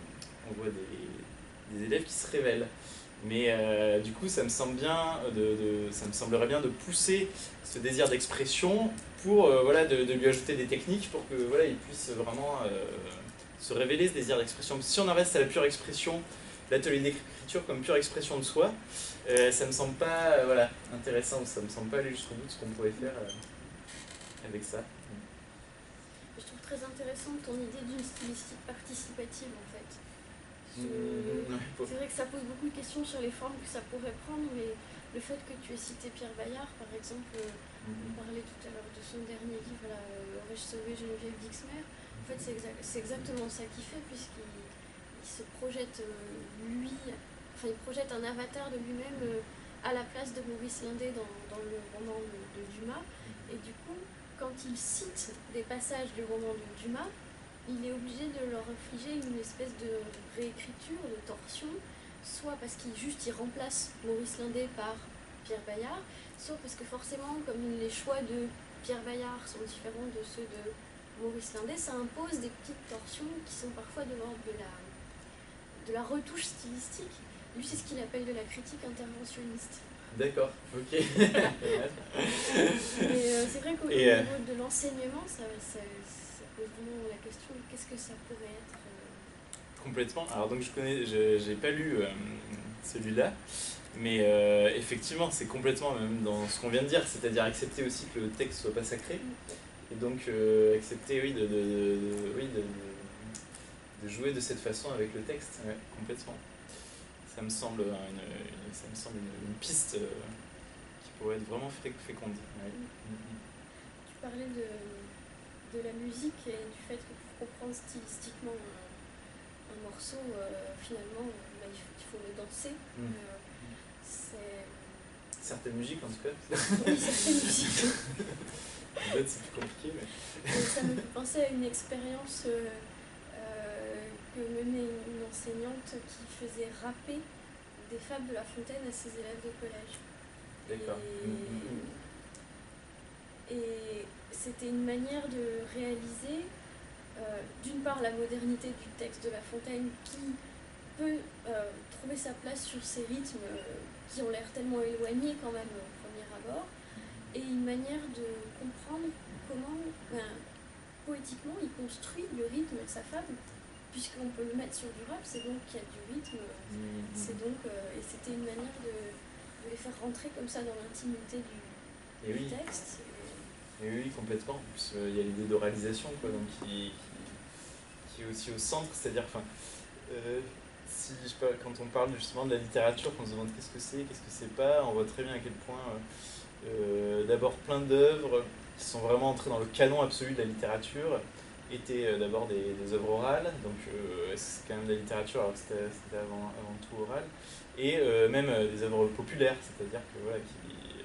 élèves qui se révèlent. Mais du coup, ça me semble bien ça me semblerait bien de pousser ce désir d'expression pour voilà, de lui ajouter des techniques pour que voilà, il puisse vraiment se révéler ce désir d'expression. Si on en reste à la pure expression, l'atelier d'écriture comme pure expression de soi, ça me semble pas voilà, intéressant, ça me semble pas aller jusqu'au bout de ce qu'on pourrait faire avec ça. Je trouve très intéressant ton idée d'une stylistique participative en fait. C'est vrai que ça pose beaucoup de questions sur les formes que ça pourrait prendre, mais le fait que tu aies cité Pierre Bayard, par exemple, on parlait tout à l'heure de son dernier livre, Aurais-je sauvé Geneviève Dixmer, en fait c'est exactement ça qu'il fait, puisqu'il se projette lui, enfin il projette un avatar de lui-même à la place de Maurice Lindé dans le roman de Dumas, et du coup, quand il cite des passages du roman de Dumas, il est obligé de leur infliger une espèce de réécriture, de torsion, soit parce qu'il remplace Maurice Lindé par Pierre Bayard, soit parce que forcément, comme les choix de Pierre Bayard sont différents de ceux de Maurice Lindé, ça impose des petites torsions qui sont parfois de l'ordre de la retouche stylistique. Lui, c'est ce qu'il appelle de la critique interventionniste. D'accord, ok. Et c'est vrai qu'au niveau de l'enseignement, ça pose vraiment la question de qu'est-ce que ça pourrait être. Complètement. Alors donc j'ai pas lu celui-là, mais effectivement c'est complètement même dans ce qu'on vient de dire, c'est-à-dire accepter aussi que le texte soit pas sacré, et donc accepter oui de jouer de cette façon avec le texte, ouais, complètement. Ça me semble une piste qui pourrait être vraiment féconde. Ouais. Tu parlais de la musique et du fait que pour comprendre stylistiquement un morceau, finalement, il faut le danser. Certaines musiques en tout cas. Oui, certaines musiques. Peut-être c'est plus compliqué. Mais... ça me fait penser à une expérience que menait une enseignante qui faisait rapper des fables de La Fontaine à ses élèves de collège. D'accord. Et c'était une manière de réaliser, d'une part, la modernité du texte de La Fontaine qui peut trouver sa place sur ces rythmes qui ont l'air tellement éloignés quand même au premier abord, et une manière de comprendre comment, poétiquement, il construit le rythme de sa fable, puisqu'on peut le mettre sur du rap, c'est donc qu'il y a du rythme, c'est donc, et c'était une manière de les faire rentrer comme ça dans l'intimité du texte. Et oui, complètement. En plus, il y a l'idée d'oralisation, quoi, donc qui est aussi au centre, c'est-à-dire, si, je sais pas, quand on parle justement de la littérature, qu'on se demande qu'est-ce que c'est pas, on voit très bien à quel point, d'abord plein d'œuvres qui sont vraiment entrées dans le canon absolu de la littérature, étaient d'abord des œuvres orales, donc c'est quand même de la littérature, alors que c'était avant tout oral, et même des œuvres populaires, c'est-à-dire que voilà, qui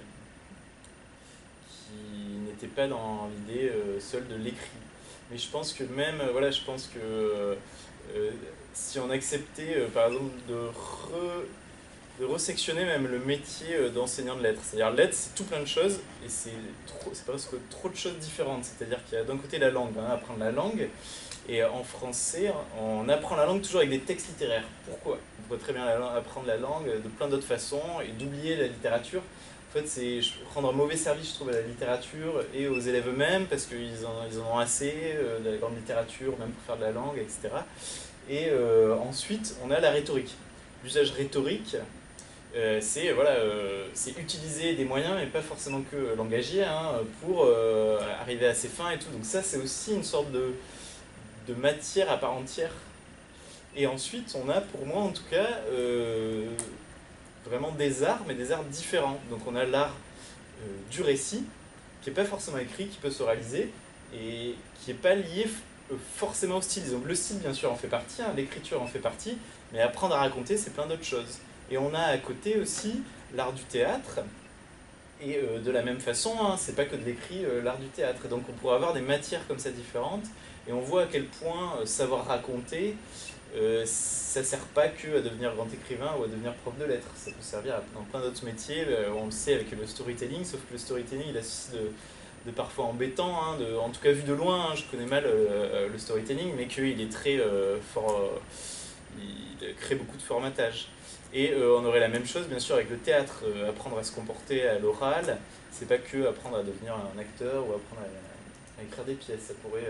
n'étaient pas dans l'idée seule de l'écrit. Mais je pense que même, voilà, je pense que si on acceptait, par exemple, de resectionner même le métier d'enseignant de lettres. C'est-à-dire, lettres, c'est tout plein de choses, et c'est presque trop de choses différentes. C'est-à-dire qu'il y a d'un côté la langue, apprendre la langue, et en français, on apprend la langue toujours avec des textes littéraires. Pourquoi ? On pourrait très bien apprendre la langue de plein d'autres façons, et d'oublier la littérature. En fait, c'est rendre un mauvais service, je trouve, à la littérature et aux élèves eux-mêmes, parce qu'ils en ont assez de la grande littérature, même pour faire de la langue, etc. Et ensuite, on a la rhétorique. L'usage rhétorique, c'est utiliser des moyens, mais pas forcément que langagiers, pour arriver à ses fins et tout. Donc ça, c'est aussi une sorte de matière à part entière. Et ensuite, on a, pour moi en tout cas, vraiment des arts, mais des arts différents. Donc on a l'art du récit, qui n'est pas forcément écrit, qui peut s'oraliser, et qui n'est pas lié forcément au style. Donc le style, bien sûr, en fait partie, l'écriture en fait partie, Mais apprendre à raconter, c'est plein d'autres choses. Et on a à côté aussi l'art du théâtre. Et de la même façon, hein, c'est pas que de l'écrit, l'art du théâtre. Et donc on pourrait avoir des matières comme ça différentes. Et on voit à quel point savoir raconter, ça sert pas que à devenir grand écrivain ou à devenir prof de lettres. Ça peut servir dans plein d'autres métiers. On le sait avec le storytelling, sauf que le storytelling, il a ceci de parfois embêtant, hein, en tout cas vu de loin, hein, je connais mal le storytelling, mais qu'il est très fort, il crée beaucoup de formatage. Et on aurait la même chose bien sûr avec le théâtre, apprendre à se comporter à l'oral, c'est pas que apprendre à devenir un acteur ou apprendre à écrire des pièces, ça pourrait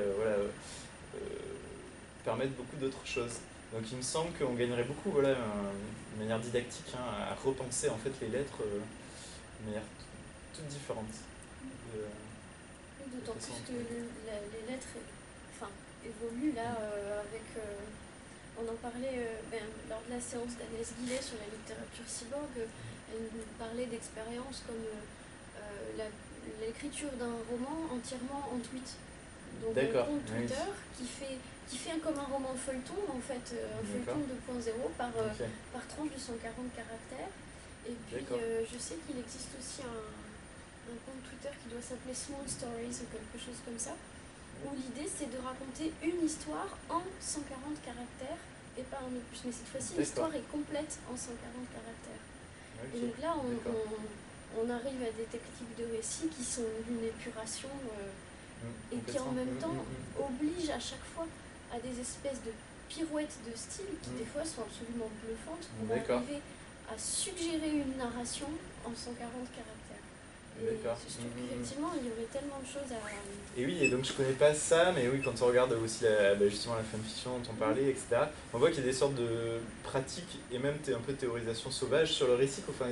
permettre beaucoup d'autres choses. Donc il me semble qu'on gagnerait beaucoup, voilà, de manière didactique, hein, à repenser en fait les lettres de manière toute différente. D'autant plus que les lettres évoluent là avec... on en parlait lors de la séance d'Agnès Guillet sur la littérature cyborg. Elle nous parlait d'expériences comme l'écriture d'un roman entièrement en tweet. Donc un compte Twitter qui fait comme un roman feuilleton, en fait, un feuilleton 2.0 par tranche de 140 caractères. Et puis je sais qu'il existe aussi un compte Twitter qui doit s'appeler Small Stories ou quelque chose comme ça, où l'idée c'est de raconter une histoire en 140 caractères et pas un opus. Mais cette fois-ci l'histoire est complète en 140 caractères. Et donc là on arrive à des techniques de récit qui sont d'une épuration et qui en même temps obligent à chaque fois à des espèces de pirouettes de style qui des fois sont absolument bluffantes pour arriver à suggérer une narration en 140 caractères. Et je trouve qu'effectivement il y aurait tellement de choses à... Et oui, et donc je connais pas ça, mais oui, quand on regarde aussi justement la fanfiction dont on parlait, etc., on voit qu'il y a des sortes de pratiques et même un peu de théorisation sauvage sur le récit, dont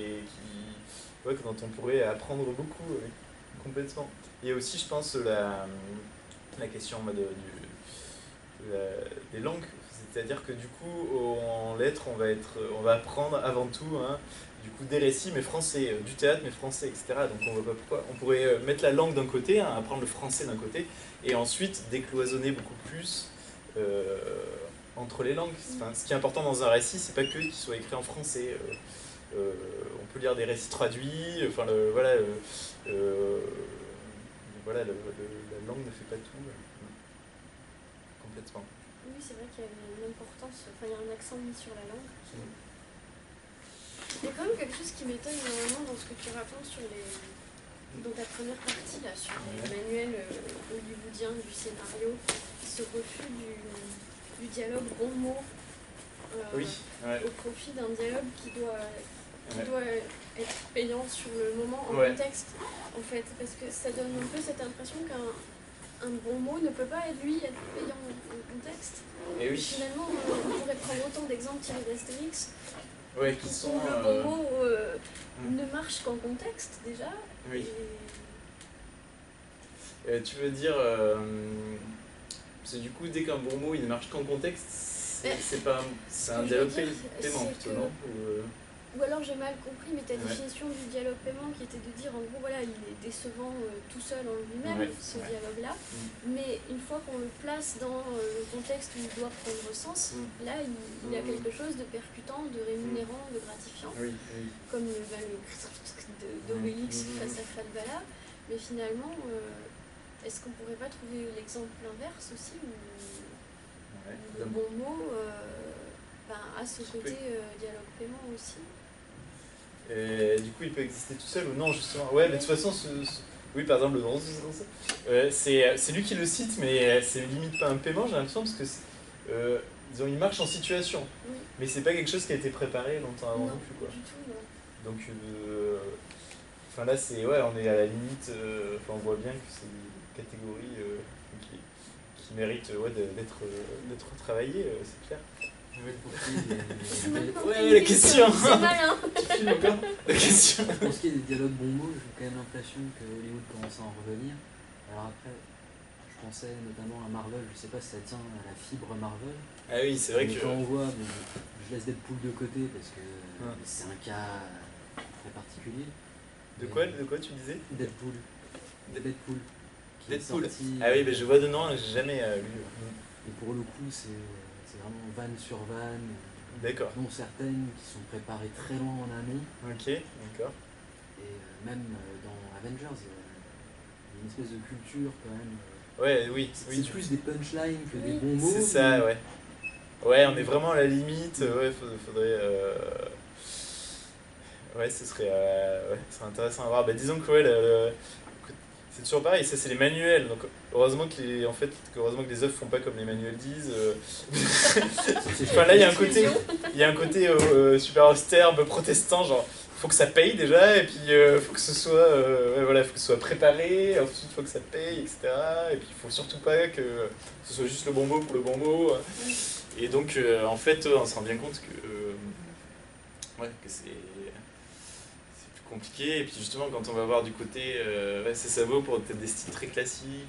on pourrait apprendre beaucoup, complètement. Il y a aussi, je pense, la question des langues, c'est-à-dire que du coup, en lettres, on va apprendre avant tout, hein, du coup, des récits, mais français, du théâtre, mais français, etc. Donc on voit pas pourquoi. On pourrait mettre la langue d'un côté, hein, apprendre le français d'un côté, et ensuite décloisonner beaucoup plus entre les langues. Enfin, ce qui est important dans un récit, c'est pas que qu'il soit écrit en français. On peut lire des récits traduits, enfin la langue ne fait pas tout. Complètement. Oui, c'est vrai qu'il y a une importance, il y a un accent mis sur la langue. Il y a quand même quelque chose qui m'étonne énormément dans ce que tu racontes dans ta première partie, là, sur les manuels hollywoodiens du scénario, ce refus du dialogue bon mot au profit d'un dialogue qui doit être payant sur le moment en contexte, en fait, parce que ça donne un peu cette impression qu'un bon mot ne peut pas être payant en contexte. Et oui. Finalement, on pourrait prendre autant d'exemples tirés d'Astérix qui sont où le bon mot ne marche qu'en contexte déjà. Oui. Tu veux dire, parce que du coup, dès qu'un bon mot il ne marche qu'en contexte, c'est un dialogue paiement plutôt, non Ou alors j'ai mal compris, mais ta définition du dialogue paiement qui était de dire en gros voilà, il est décevant tout seul en lui-même, ce dialogue-là, mais une fois qu'on le place dans le contexte où il doit prendre sens, là il y a quelque chose de percutant, de rémunérant, de gratifiant, comme le d'Obélix face à Falbala, mais finalement, est-ce qu'on pourrait pas trouver l'exemple inverse aussi où le bon mot a ce côté dialogue paiement aussi? Du coup, il peut exister tout seul ou non, justement. Ouais, mais de toute façon, oui, par exemple, le c'est lui qui le cite, mais c'est limite pas un paiement, j'ai l'impression, parce que disons, il marche en situation. Oui. Mais c'est pas quelque chose qui a été préparé longtemps avant non plus, quoi. Du tout, non. Donc, là, on est à la limite, on voit bien que c'est une catégorie qui mérite d'être travaillée, c'est clair. La question. C'est malin. La question. Pour ce qui est des dialogues bons mots, j'ai quand même l'impression que Hollywood commence à en revenir. Alors après, je pensais notamment à Marvel, je sais pas si ça tient à la fibre Marvel. Ah oui, c'est vrai que... Quand on voit, je laisse Deadpool de côté parce que c'est un cas très particulier. De quoi tu disais? Deadpool. Deadpool. Ah oui, je vois de nom, j'ai jamais lu. Et pour le coup, c'est vraiment vanne sur vanne. D'accord. dont certaines qui sont préparées très loin en amont. Ok, d'accord. Et même dans Avengers, il y a une espèce de culture quand même. Ouais, oui, C'est plus des punchlines que des Oui. bons mots. C'est ça, mais- ouais. Ouais, on est vraiment à la limite. Ouais, faudrait. Ouais, ce serait, ouais, ce serait intéressant à voir. Bah, disons que ouais, c'est toujours pareil. Ça, c'est les manuels. Donc, heureusement que en fait, heureusement que les œuvres font pas comme les manuels disent. Enfin, là, il y a un côté super austère, un peu protestant, genre. Faut que ça paye déjà, et puis faut que ce soit, ouais, voilà, faut que ce soit préparé, ensuite faut que ça paye, etc. Et puis il faut surtout pas que ce soit juste le bon mot pour le bon mot. Et donc, en fait, on se rend bien compte que, ouais, que c'est plus compliqué. Et puis justement, quand on va voir du côté, ouais, ça vaut pour peut-être des styles très classiques,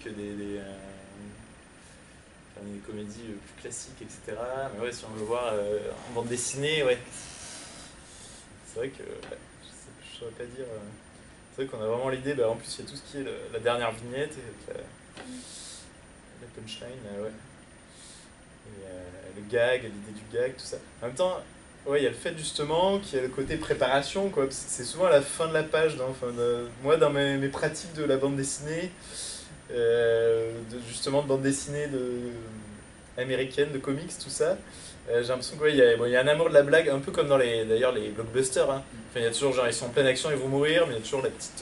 enfin, des comédies plus classiques, etc. Mais ouais, si on veut voir en bande dessinée, ouais. C'est vrai que, ouais, je saurais pas dire. C'est vrai qu'on a vraiment l'idée, bah, en plus il y a tout ce qui est la dernière vignette, et la punchline, ouais. Et, le gag, l'idée du gag, tout ça. En même temps, ouais, il y a le fait justement qu'il y a le côté préparation, quoi. C'est souvent à la fin de la page, moi dans mes pratiques de la bande dessinée, justement de bande dessinée américaine, de comics, tout ça. J'ai l'impression qu'il y a un amour de la blague, un peu comme dans d'ailleurs les blockbusters. Hein. Enfin, il y a toujours genre ils sont en pleine action, ils vont mourir, mais il y a toujours la petite.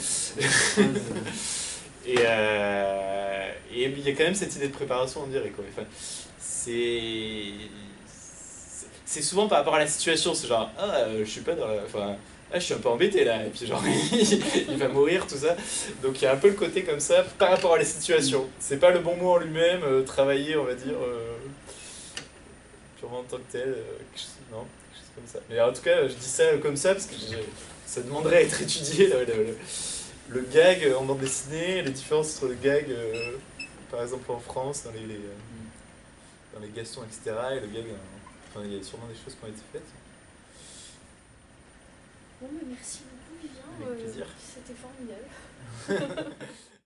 Et il y a quand même cette idée de préparation, on dirait quoi. Enfin, c'est souvent par rapport à la situation, c'est genre je suis pas dans la. Enfin, je suis un peu embêté là, et puis genre il va mourir, tout ça. Donc il y a un peu le côté comme ça par rapport à la situation. C'est pas le bon mot en lui-même, travailler, on va dire. Purement en tant que tel, non, quelque chose comme ça. Mais en tout cas, je dis ça comme ça parce que ça demanderait à être étudié, le gag en bande dessinée, les différences entre le gag, par exemple en France, dans les Gastons, etc., et le gag, enfin, il y a sûrement des choses qui ont été faites. Bon, mais merci beaucoup, Vivien. Avec plaisir. C'était formidable.